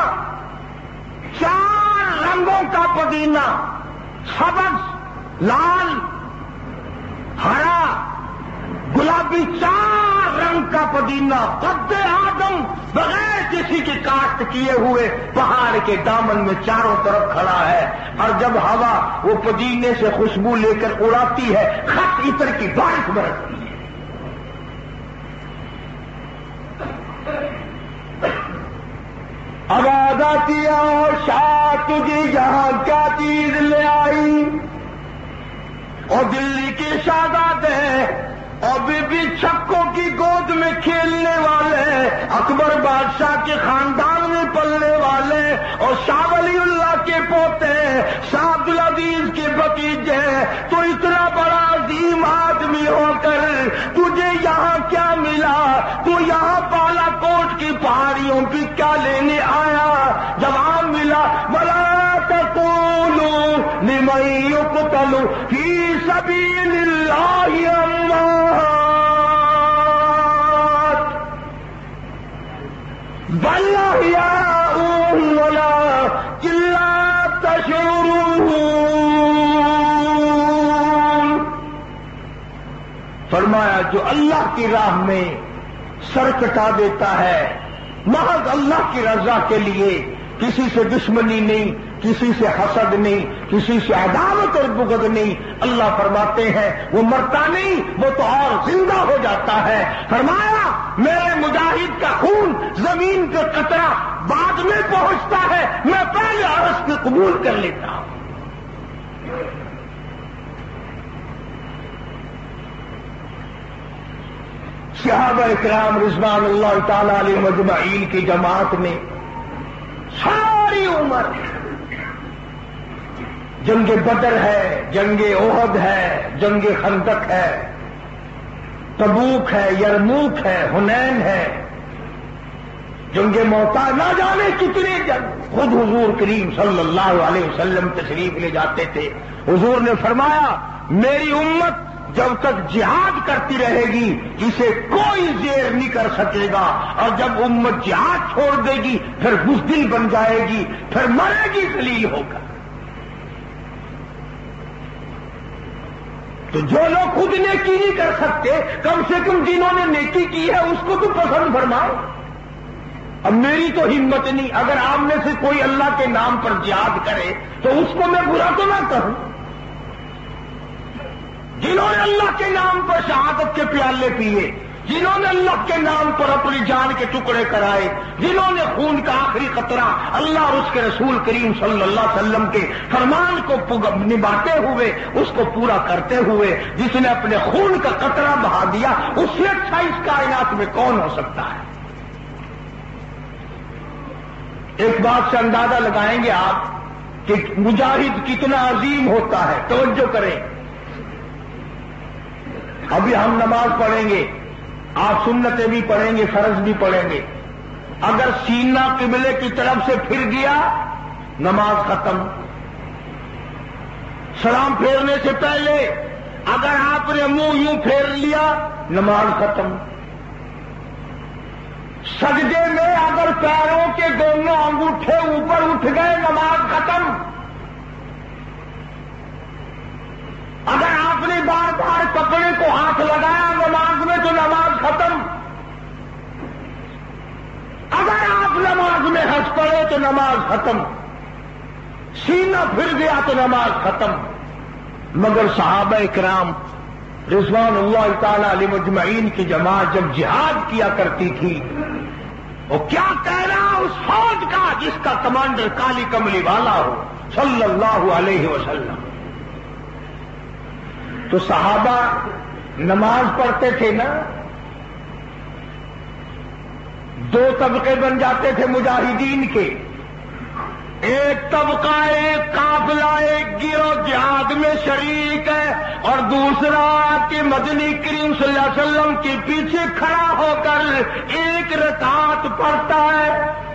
S1: चार रंगों का पुदीना, सब्ज, लाल, हरा, गुलाबी, चार रंग का पुदीना कद्दे आदम बगैर किसी की काश्त किए हुए पहाड़ के दामन में चारों तरफ खड़ा है, और जब हवा वो पुदीने से खुशबू लेकर उड़ाती है, खस इतर की बारिश बरसती है। आवाज आती है, और शाह तुझे यहां क्या चीज ले आई, और दिल्ली के शाहजादे और बीबी छक्कों की गोद में खेलने वाले, अकबर बादशाह के खानदान में पलने वाले, और शाह वलीउल्लाह के पोते, शाह अब्दुल अजीज के भतीजे, तो इतना बड़ा अजीम आदमी होकर तुझे यहाँ क्या मिला, तू यहाँ बालाकोट की पहाड़ियों की क्या लेने आया। जवाब मिला, बला तक़ूलू लिमन युक़तलु फी सबीलिल्लाहि अम्वात बल अहयाउन वलाकिन ला तशऊरून। फरमाया, जो अल्लाह की राह में सर कटा देता है महज अल्लाह की रजा के लिए, किसी से दुश्मनी नहीं, किसी से हसद नहीं, किसी से अदावत और बुग़्ज़ नहीं, अल्लाह फरमाते हैं वो मरता नहीं, वो तो और जिंदा हो जाता है। फरमाया, मेरे मुजाहिद का खून जमीन का कतरा बाद में पहुंचता है, मैं पहले अरज़ को कबूल कर लेता हूं। सहाबा इकराम रिज़वानुल्लाह ताला अलैहिम अजमईन की जमात ने सारी उम्र जंगे बदर है, जंगे ओहद है, जंगे खंदक है, तबूक है, यरमूक है, हुनैन है, जंगे मौता, ना जाने कितने जंग खुद हुजूर करीम सल्लल्लाहु अलैहि वसल्लम तशरीफ ले जाते थे। हुजूर ने फरमाया, मेरी उम्मत जब तक जिहाद करती रहेगी इसे कोई जेर नहीं कर सकेगा, और जब उम्मत जिहाद छोड़ देगी फिर बुज़दिल बन जाएगी, फिर मरेगी, जलील होगा। तो जो लोग खुद नेकी नहीं कर सकते, कम से कम जिन्होंने नेकी की है उसको तो पसंद फरमाओ। अब मेरी तो हिम्मत नहीं, अगर आप में से कोई अल्लाह के नाम पर जिहाद करे तो उसको मैं बुरा तो ना कहूं। जिन्होंने अल्लाह के नाम पर शहादत के प्याले पिए, जिन्होंने अल्लाह के नाम पर अपनी जान के टुकड़े कराए, जिन्होंने खून का आखिरी कतरा अल्लाह और उसके रसूल करीम सल्लल्लाहु अलैहि वसल्लम के फरमान को निभाते हुए, उसको पूरा करते हुए, जिसने अपने खून का कतरा बहा दिया, उससे अच्छा इस कायनात में कौन हो सकता है। एक बात से अंदाजा लगाएंगे आप कि मुजाहिद कितना अजीम होता है। तवज्जो करें, अभी हम नमाज पढ़ेंगे, आप सुन्नतें भी पढ़ेंगे, फर्ज भी पढ़ेंगे। अगर सीना किबले की तरफ से फिर गया, नमाज खत्म। सलाम फेरने से पहले अगर आपने मुंह यूं फेर लिया, नमाज खत्म। सजदे में अगर पैरों के दोनों अंगूठे ऊपर उठ गए, नमाज खत्म। تو نماز ختم، سینہ پھر گیا تو نماز ختم۔ مگر صحابہ کرام رضوان اللہ تعالی علیہ مجمعین کی جماعت جب جہاد کیا کرتی تھی، وہ کیا کہنا اس فوج کا جس کا کمانڈر کالی کملی والا ہو صلی اللہ علیہ وسلم۔ تو صحابہ نماز پڑھتے تھے نا، دو طبقے بن جاتے تھے مجاہدین کے، ایک طبقہ ایک قافلہ ایک گروہ جہاد میں شریک ہے، اور دوسرا کہ مدنی کریم صلی اللہ علیہ وسلم کے پیچھے کھڑا ہو کر ایک رکعت پڑھتا ہے۔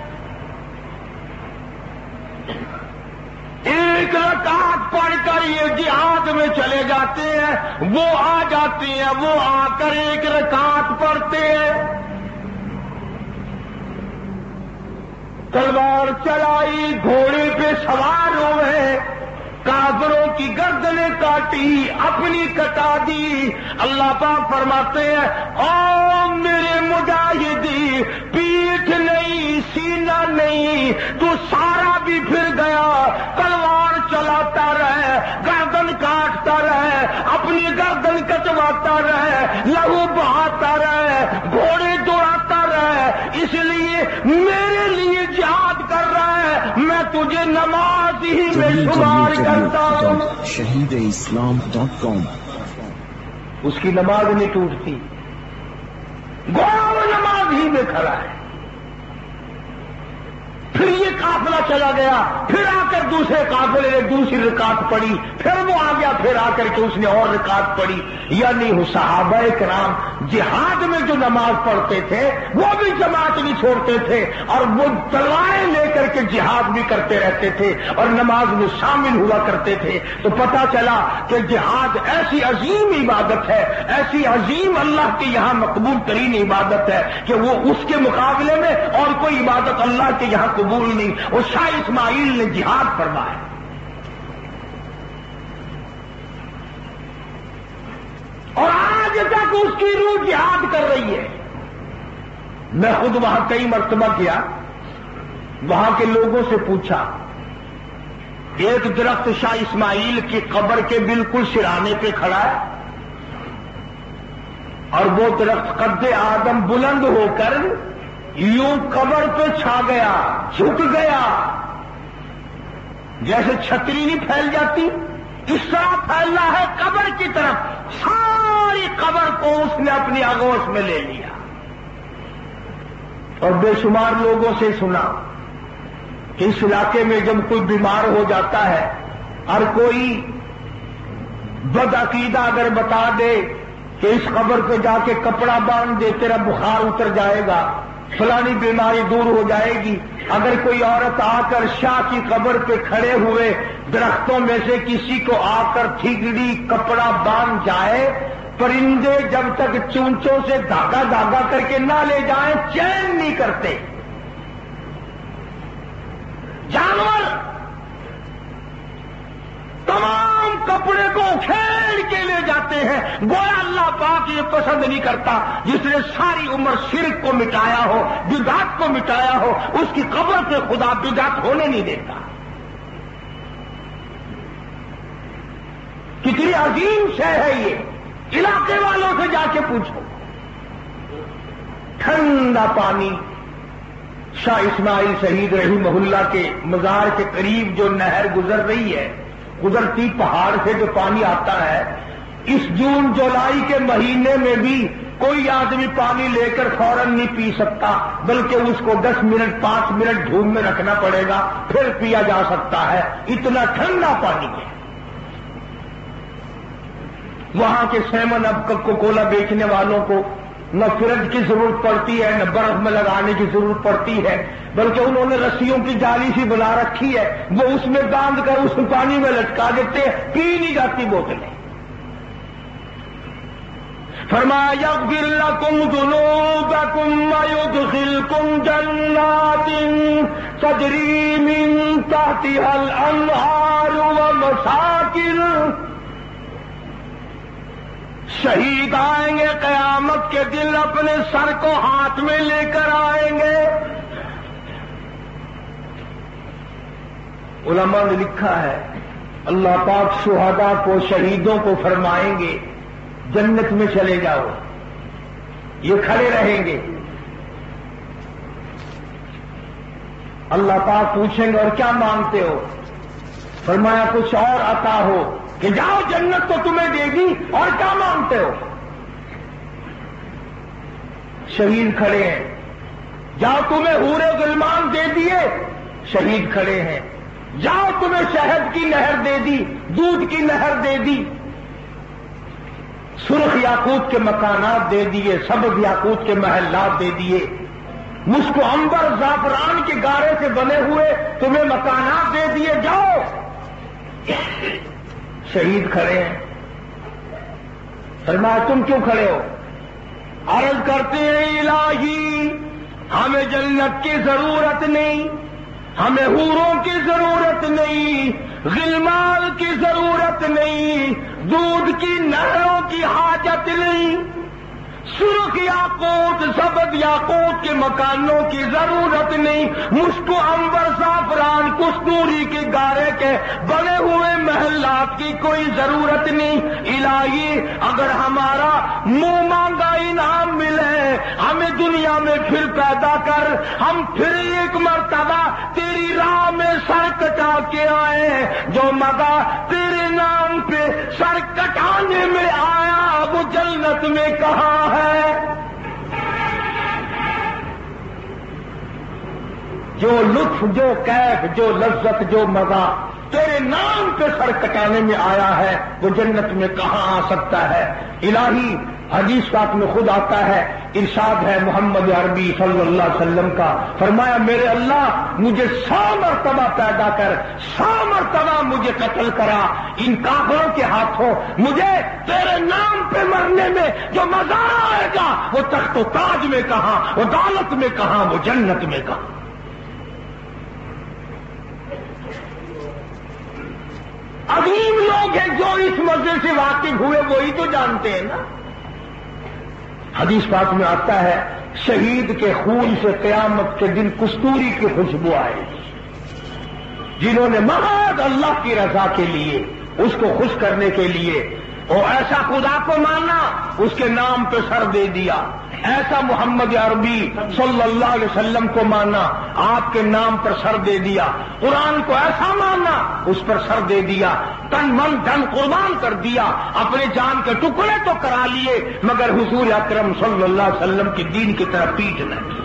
S1: ایک رکعت پڑھ کر یہ جہاد میں چلے جاتے ہیں، وہ آ جاتے ہیں، وہ آ کر ایک رکعت پڑھتے ہیں۔ تلوار چلائی، گھوڑے پہ سوار ہوئے، کافروں کی گردنیں کاٹی، اپنی کٹا دی۔ اللہ پاک فرماتے ہیں او میرے مجاہدی، پیٹھ نہیں سینہ نہیں، تو سارا بھی پھر گیا، تلوار چلاتا رہے، گردن کاٹتا رہے، اپنی گردن کٹواتا رہے، لہو بہاتا رہے، گھوڑے دوڑاتا رہے، اس لیے میرے لیے جہاد کر رہا ہے، میں تجھے نماز ہی میں شمار کرتا ہوں۔
S2: شہید اسلام ڈاٹ کام۔
S1: اس کی نماز نہیں ٹوٹتی، گویا وہ نماز ہی میں کھڑا ہے۔ پھر یہ قافلہ چلا گیا، پھر آ کر دوسرے قافلے نے دوسری رکعت پڑھی، پھر وہ آ گیا، پھر آ کر کے اس نے اور رکعت پڑھی۔ یعنی صحابہ کرام جہاد میں جو نماز پڑھتے تھے وہ بھی جماعت نہیں چھوڑتے تھے، اور وہ تلواریں لے کر کے جہاد بھی کرتے رہتے تھے اور نماز میں شامل ہوا کرتے تھے۔ تو پتا چلا کہ جہاد ایسی عظیم عبادت ہے، ایسی عظیم اللہ کے یہاں مقبول ترین عبادت ہے کہ وہ اس کے مقابلے میں اور کوئی عبادت اللہ کے یہاں قبول نہیں۔ وہ شاہ اسماعیل نے جہاد فرمایا، اور آج تک اس کی روح جہاد کر رہی ہے۔ میں خود وہاں کئی مرتبہ گیا، وہاں کے لوگوں سے پوچھا، ایک درخت شاہ اسماعیل کی قبر کے بالکل سرانے پہ کھڑا ہے، اور وہ درخت قد آدم بلند ہو کر یوں قبر پہ چھا گیا، جھک گیا، جیسے چھتری نہیں پھیل جاتی اس طرح پھیلنا ہے قبر کی طرف، ساری قبر کو اس نے اپنی آغوش میں لے لیا۔ اور بے شمار لوگوں سے سنا کہ اس علاقے میں جب کوئی بیمار ہو جاتا ہے اور کوئی بدعقیدہ اگر بتا دے کہ اس قبر پہ جا کے کپڑا باندھ دے تیرا بخار اتر جائے گا، فلانی بیماری دور ہو جائے گی، اگر کوئی عورت آ کر شاہ کی قبر پہ کھڑے ہوئے درختوں میں سے کسی کو آ کر ٹھیکڑی کپڑا باندھ جائے، پرندے جب تک چونچوں سے دھاگا دھاگا کر کے نہ لے جائیں چین نہیں کرتے، جانور تمام کپڑے کو کھیل کے لے جاتے ہیں۔ گویا اللہ پاک یہ پسند نہیں کرتا جس نے ساری عمر شرک کو مٹایا ہو، بدعت کو مٹایا ہو، اس کی قبر پہ خدا بدعت ہونے نہیں دیتا۔ کتنی عظیم شے ہے یہ، علاقے والوں سے جا کے پوچھو۔ ٹھنڈا پانی، شاہ اسماعیل شہید رحمہ اللہ کے مزار کے قریب جو نہر گزر رہی ہے، گزرتی پہاڑ سے جو پانی آتا ہے، اس جون جولائی کے مہینے میں بھی کوئی آدمی پانی لے کر فوراً نہیں پی سکتا، بلکہ اس کو دس منٹ پانچ منٹ دھوپ میں رکھنا پڑے گا، پھر پیا جا سکتا ہے، اتنا ٹھنڈا پانی ہے۔ وہاں کے سیمن اب کوکو کولا بیچنے والوں کو نہ فریج کی ضرورت پڑتی ہے، نہ برف میں لگانے کی ضرورت پڑتی ہے، بلکہ انہوں نے رسیوں کی جالی سی بنا رکھی ہے، وہ اس میں باندھ کر اس پانی میں لٹکا دیتے ہیں، پی نہیں جاتی بوتلیں۔ فرمایا یغفر لکم ذنوبکم ویدخلکم جنات تجری من تحتها الانہار ومساکن۔ شہید آئیں گے قیامت کے دن، اپنے سر کو ہاتھ میں لے کر آئیں گے، علماء نے لکھا ہے اللہ پاک شہداء کو شہیدوں کو فرمائیں گے جنت میں چلے جاؤ، یہ کھڑے رہیں گے، اللہ پاک پوچھیں گے اور کیا مانگتے ہو؟ فرمایا کچھ اور عطا ہو، کہ جاؤ جنت تو تمہیں دے گی، اور کیا مانگتے ہو؟ شہید کھڑے ہیں، جاؤ تمہیں حور غلمان دے دیے، شہید کھڑے ہیں، جاؤ تمہیں شہد کی نہر دے دی، دودھ کی نہر دے دی، سرخ یاقوت کے مکانات دے دیے، سبز یاقوت کے محلات دے دیے، مشک و عنبر زعفران کے گارے سے بنے ہوئے تمہیں مکانات دے دیے، جاؤ۔ شہید کھڑے ہیں، فرمایا تم کیوں کھڑے ہو؟ عرض کرتے ہیں الہی ہمیں جنت کی ضرورت نہیں، ہمیں حوروں کی ضرورت نہیں، غلمان کی ضرورت نہیں، دودھ کی نہروں کی حاجت نہیں، سرخ یاقوت سبز یاقوت کے مکانوں کی ضرورت نہیں، مشک و عنبر زعفران کستوری کے گارے کے بنے ہوئے محلات کی کوئی ضرورت نہیں۔ الہی اگر ہمارا منہ مانگا انعام ملے، ہمیں دنیا میں پھر پیدا کر، ہم پھر ایک مرتبہ تیری راہ میں سر کٹا کے آئے، جو مزہ تیرے نام پہ سر کٹانے میں آیا وہ جنت میں کہاں ہے؟ جو لطف، جو کیف، جو لذت، جو مزہ تیرے نام پہ سر کٹانے میں آیا ہے وہ جنت میں کہاں آ سکتا ہے؟ الہی حدیث پاک میں خود آتا ہے، ارشاد ہے محمد عربی صلی اللہ علیہ وسلم کا، فرمایا میرے اللہ مجھے سو مرتبہ پیدا کر، سو مرتبہ مجھے قتل کرا، ان کافروں کے ہاتھوں مجھے تیرے نام پہ مرنے میں جو مزہ آئے گا وہ تخت و تاج میں کہاں، وہ دولت میں کہاں، وہ جنت میں کہاں؟ عظیم لوگ ہیں جو اس مزے سے واقف ہوئے وہی تو جانتے ہیں نا۔ حدیث پاک میں آتا ہے شہید کے خون سے قیامت کے دن کستوری کی خوشبو آئے گی، جنہوں نے محض اللہ کی رضا کے لیے، اس کو خوش کرنے کے لیے اور ایسا خدا کو مانا، اس کے نام پہ سر دے دیا، ایسا محمد عربی صلی اللہ علیہ وسلم کو مانا، آپ کے نام پر سر دے دیا، قرآن کو ایسا مانا، اس پر سر دے دیا، تن من دھن قربان کر دیا، اپنے جان کے ٹکڑے تو کرا لیے مگر حضور اکرم صلی اللہ علیہ وسلم کی دین کی طرف پیٹ نہ کی۔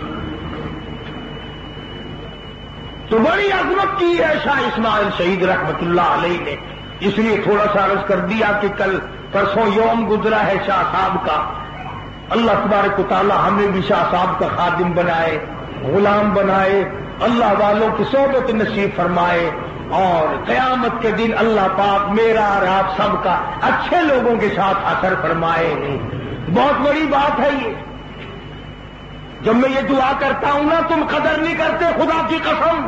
S1: تو بڑی عظمت کی ہے شاہ اسماعیل شہید رحمت اللہ علیہ نے، اس لیے تھوڑا سا عرض کر دیا کہ کل پرسوں یوم گزرا ہے شاہ صاحب کا۔ اللہ تبارک و تعالی ہمیں بھی شاہ صاحب کا خادم بنائے، غلام بنائے، اللہ والوں کی صحبت نصیب فرمائے، اور قیامت کے دن اللہ پاک میرا اور آپ سب کا اچھے لوگوں کے ساتھ اثر فرمائے۔ بہت بڑی بات ہے یہ، جب میں یہ دعا کرتا ہوں نا تم قدر نہیں کرتے، خدا کی قسم،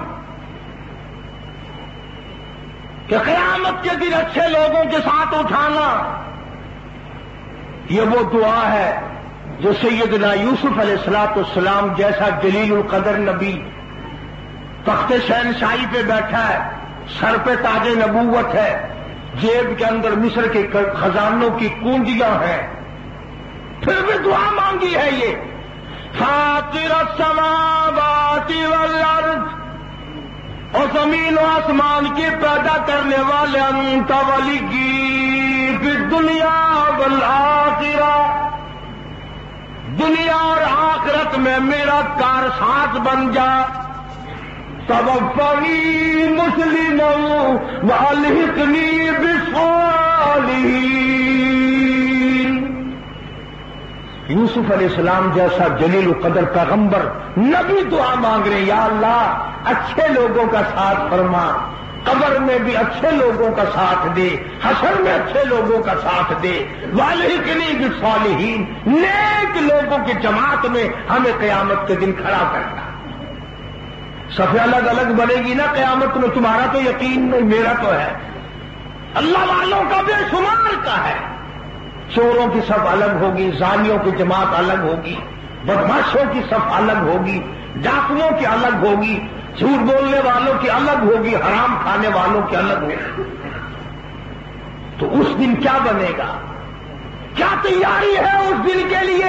S1: کہ قیامت کے دن اچھے لوگوں کے ساتھ اٹھانا، یہ وہ دعا ہے جو سیدنا یوسف علیہ الصلوۃ والسلام جیسا جلیل القدر نبی تخت شہنشاہی پہ بیٹھا ہے، سر پہ تاج نبوت ہے، جیب کے اندر مصر کے خزانوں کی کنجیاں ہیں، پھر بھی دعا مانگی ہے یہ، فاطر السماوات والارض، اور زمین و آسمان کی پیدا کرنے والے، انت ولی فی الدنیا والآخرہ، دنیا اور آخرت میں میرا کارساز بن جا، توفنی مسلما والحقنی بالصالحین۔ یوسف علیہ السلام جیسا جلیل القدر پیغمبر نبی دعا مانگ رہے، یا اللہ اچھے لوگوں کا ساتھ فرما، قبر میں بھی اچھے لوگوں کا ساتھ دے، حشر میں اچھے لوگوں کا ساتھ دے، والحقنی بالصالحین، نیک لوگوں کی جماعت میں ہمیں قیامت کے دن کھڑا کرنا۔ صفیں الگ الگ بنے گی نا قیامت میں، تمہارا تو یقین نہیں، میرا تو ہے، اللہ والوں کا بے شمار کا ہے۔ چوروں کی صف الگ ہوگی، زانیوں کی جماعت الگ ہوگی، بدماشوں کی صف الگ ہوگی، ڈاکوؤں کی الگ ہوگی، جھوٹ بولنے والوں کی الگ ہوگی، حرام کھانے والوں کی الگ ہوگی۔ تو اس دن کیا بنے گا؟ کیا تیاری ہے اس دن کے لیے؟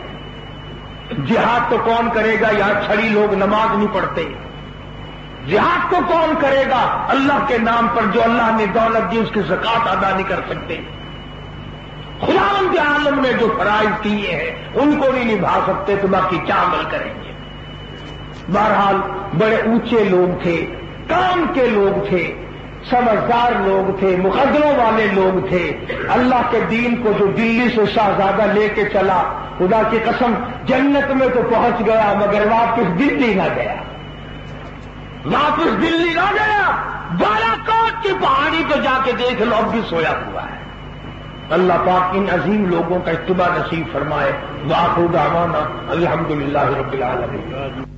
S1: جہاد تو کون کرے گا؟ یہاں چھڑی لوگ نماز نہیں پڑھتے۔ جہاد تو کون کرے گا اللہ کے نام پر؟ جو اللہ نے دولت دی اس کی زکات ادا نہیں کر سکتے۔ خداوند عالم نے جو فرائض کیے ہیں ان کو نہیں نبھا سکتے تو باقی کیا عمل کریں گے؟ بہرحال بڑے اونچے لوگ تھے، کام کے لوگ تھے، سمجھدار لوگ تھے، مقدروں والے لوگ تھے۔ اللہ کے دین کو جو دلی سے شہزادہ لے کے چلا، خدا کی قسم جنت میں تو پہنچ گیا مگر واپس دلی نہ گیا، واپس دلی نہ گیا۔ بالا کوٹ کی پہاڑی پہ جا کے دیکھ لو اب بھی سویا ہوا ہے۔ اللہ پاک ان عظیم لوگوں کا اتباع نصیب فرمائے۔ وآخر دعوانا الحمدللہ رب العالمین۔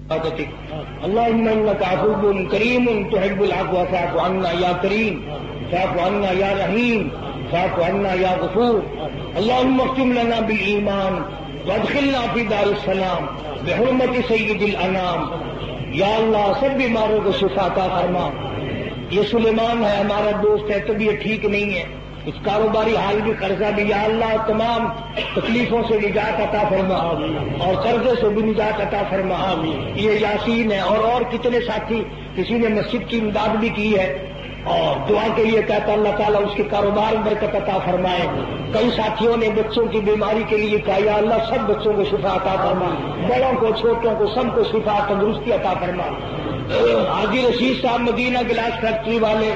S1: اللہم انک عفو کریم تحب العفو فاعف عنا یا کریم، فاعف عنا یا رحیم، فاعف عنا یا غفور۔ اللہم اختم لنا بالایمان وادخلنا فی دار السلام بحرمت سید الانام۔ یا اللہ سب بیماروں کو شفا عطا فرما۔ یہ سلیمان ہے ہمارا دوست ہے، طبیعت ٹھیک نہیں ہے، اس کاروباری حال بھی قرضہ بھی، یا اللہ تمام تکلیفوں سے نجات عطا فرما اور قرضے سے بھی نجات عطا فرما۔ یہ یاسین ہے اور اور کتنے ساتھی، کسی نے مسجد کی امداد بھی کی ہے اور دعا کے لیے کہتا اللہ تعالیٰ اس کے کاروبار میں برکت عطا فرمائے۔ کئی ساتھیوں نے بچوں کی بیماری کے لیے کہا یا اللہ سب بچوں کو شفا عطا فرما، بڑوں کو چھوٹوں کو سب کو شفا تندرستی عطا فرما۔ حاجی رشید صاحب مدینہ گلاس فیکٹری والے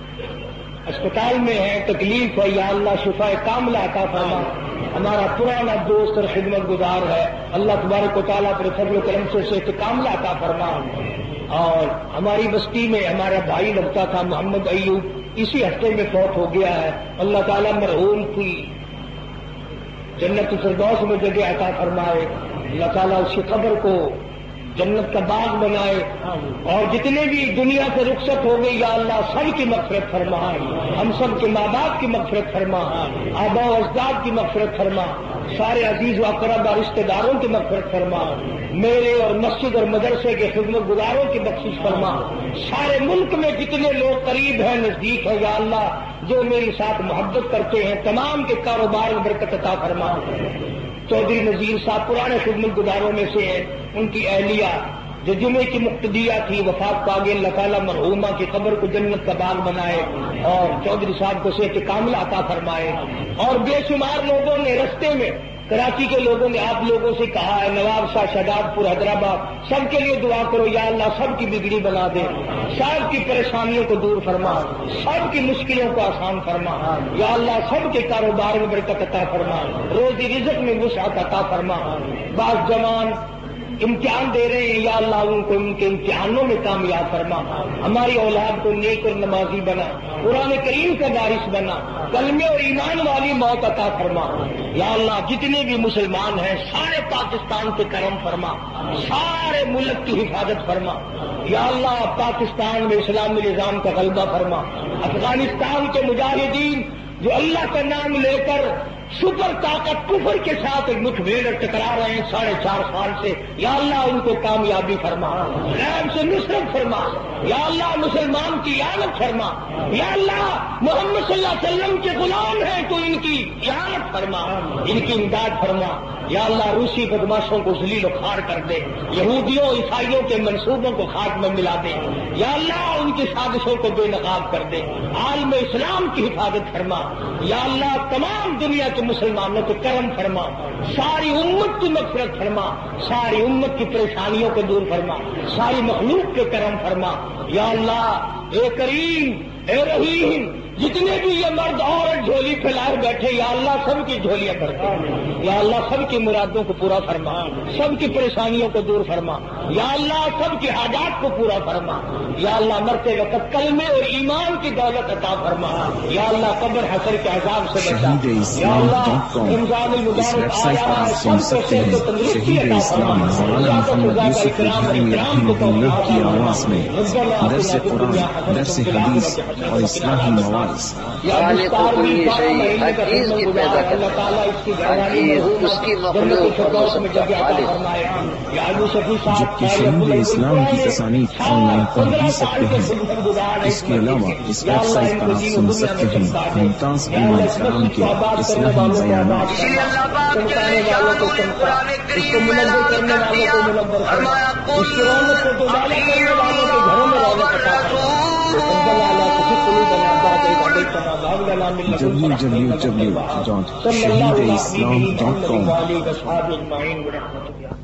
S1: اسپتال میں ہیں، تکلیف ہے، یا اللہ شفا کاملہ عطا فرما۔ ہمارا پرانا دوست اور خدمت گزار ہے، اللہ تبارک و تعالیٰ پر فضل و کرم سے صحت کاملہ عطا فرما۔ اور ہماری بستی میں ہمارا بھائی لگتا تھا محمد ایوب، اسی ہفتے میں فوت ہو گیا ہے۔ اللہ تعالیٰ مرحوم کی جنت الفردوس میں جگہ عطا فرمائے، اللہ تعالیٰ اس کی قبر کو جنت کا باغ بنائے، اور جتنے بھی دنیا سے رخصت ہو گئی یا اللہ سب کی مغفرت فرما، ہم سب کے ماں باپ کی مغفرت فرما، آبا و اجداد کی مغفرت فرما، سارے عزیز و اقرب اور رشتے داروں کی مغفرت فرما، میرے اور مسجد اور مدرسے کے خدمت گزاروں کی بخشش فرما، سارے ملک میں جتنے لوگ قریب ہیں نزدیک ہیں یا اللہ جو میرے ساتھ محبت کرتے ہیں تمام کے کاروبار میں برکت عطا فرما۔ چودھری نذیر صاحب پرانے خدمت گزاروں میں سے ہیں، ان کی اہلیہ جو جمعے کی مقتدیہ تھی وفات پا گئی، اللہ تعالیٰ مرحومہ کی قبر کو جنت کا باغ بنائے اور چودھری صاحب کو صحت کاملہ عطا فرمائے۔ اور بے شمار لوگوں نے رستے میں، کراچی کے لوگوں نے آپ لوگوں سے کہا ہے، نواب شاہ شاداب پور حیدرآباد سب کے لیے دعا کرو یا اللہ سب کی بگڑی بنا دے، سب کی پریشانیوں کو دور فرما، سب کی مشکلوں کو آسان فرما، یا اللہ سب کے کاروبار میں برکت عطا فرما، روزی رزق میں وسعت عطا فرما۔ بعض جوان امتحان دے رہے ہیں یا اللہ ان کو ان کے امتحانوں میں کامیاب فرما، ہماری اولاد کو نیک اور نمازی بنا، قرآن کریم کا وارث بنا، کلمے اور ایمان والی موت عطا فرما۔ یا اللہ جتنے بھی مسلمان ہیں سارے پاکستان پہ کرم فرما، سارے ملک کی حفاظت فرما، یا اللہ پاکستان میں اسلامی نظام کا غلبہ فرما، افغانستان کے مجاہدین جو اللہ کا نام لے کر سپر طاقت کفر کے ساتھ ایک مٹھ بھیڑ ٹکرا رہے ہیں ساڑھے چار سال سے، یا اللہ ان کو کامیابی فرما، غیب سے نصرت فرما، یا اللہ مسلمان کی اعانت فرما، یا اللہ محمد صلی اللہ علیہ وسلم کے غلام ہیں تو ان کی اعانت فرما، ان کی امداد فرما، یا اللہ روسی بدماشوں کو ذلیل و خوار کر دے، یہودیوں عیسائیوں کے منصوبوں کو خاک میں ملا دے، یا اللہ ان کی سازشوں کو بے نقاب کر دے، عالم اسلام کی حفاظت فرما، یا اللہ تمام دنیا کے مسلمانوں کو کرم فرما، ساری امت کی مغفرت فرما، ساری امت کی پریشانیوں کو دور فرما، ساری مخلوق کے کرم فرما، یا اللہ اے کریم اے رحیم جتنے بھی یہ مرد عورت جھولی پھیلائے بیٹھے یا اللہ سب کی جھولیاں بھر دے، یا اللہ سب کی مرادوں کو پورا فرما، سب کی پریشانیوں کو دور فرما، یا اللہ سب کی حاجات کو پورا فرما، یا اللہ مرتے وقت کلمے اور ایمان کی دولت عطا فرما، یا اللہ قبر حشر کے عذاب سے بچا، یا اللہ رمضان المبارک آیا ہے سب کو صحت و تندرستی عطا فرما،
S2: مولانا محمد یوسف الجزائری رحمہ اللہ کی آواز میں درس قرآن درس حدیث اور اصلاحی مواعظ،
S3: خالق کل شیء، ہر چیز کی پیدا کرتا ہے، ہر چیز اس کی مخلوق اور وہ سب کا خالق۔
S2: جبکہ شہید اسلام کی تصانیف آن لائن پڑھ بھی سکتے ہیں۔ اس کے علاوہ اس ویب سائٹ پر آپ سن سکتے ہیں ممتاز علماء کرام کے اصلاحی بیانات۔
S3: اسی لیے اللہ پاک جل جلالہ نے قرآن کریم میں اعلان کر دیا، فرمایا قل اطیعوا اللہ والرسول۔
S2: W W W dot Shaheed Islam dot com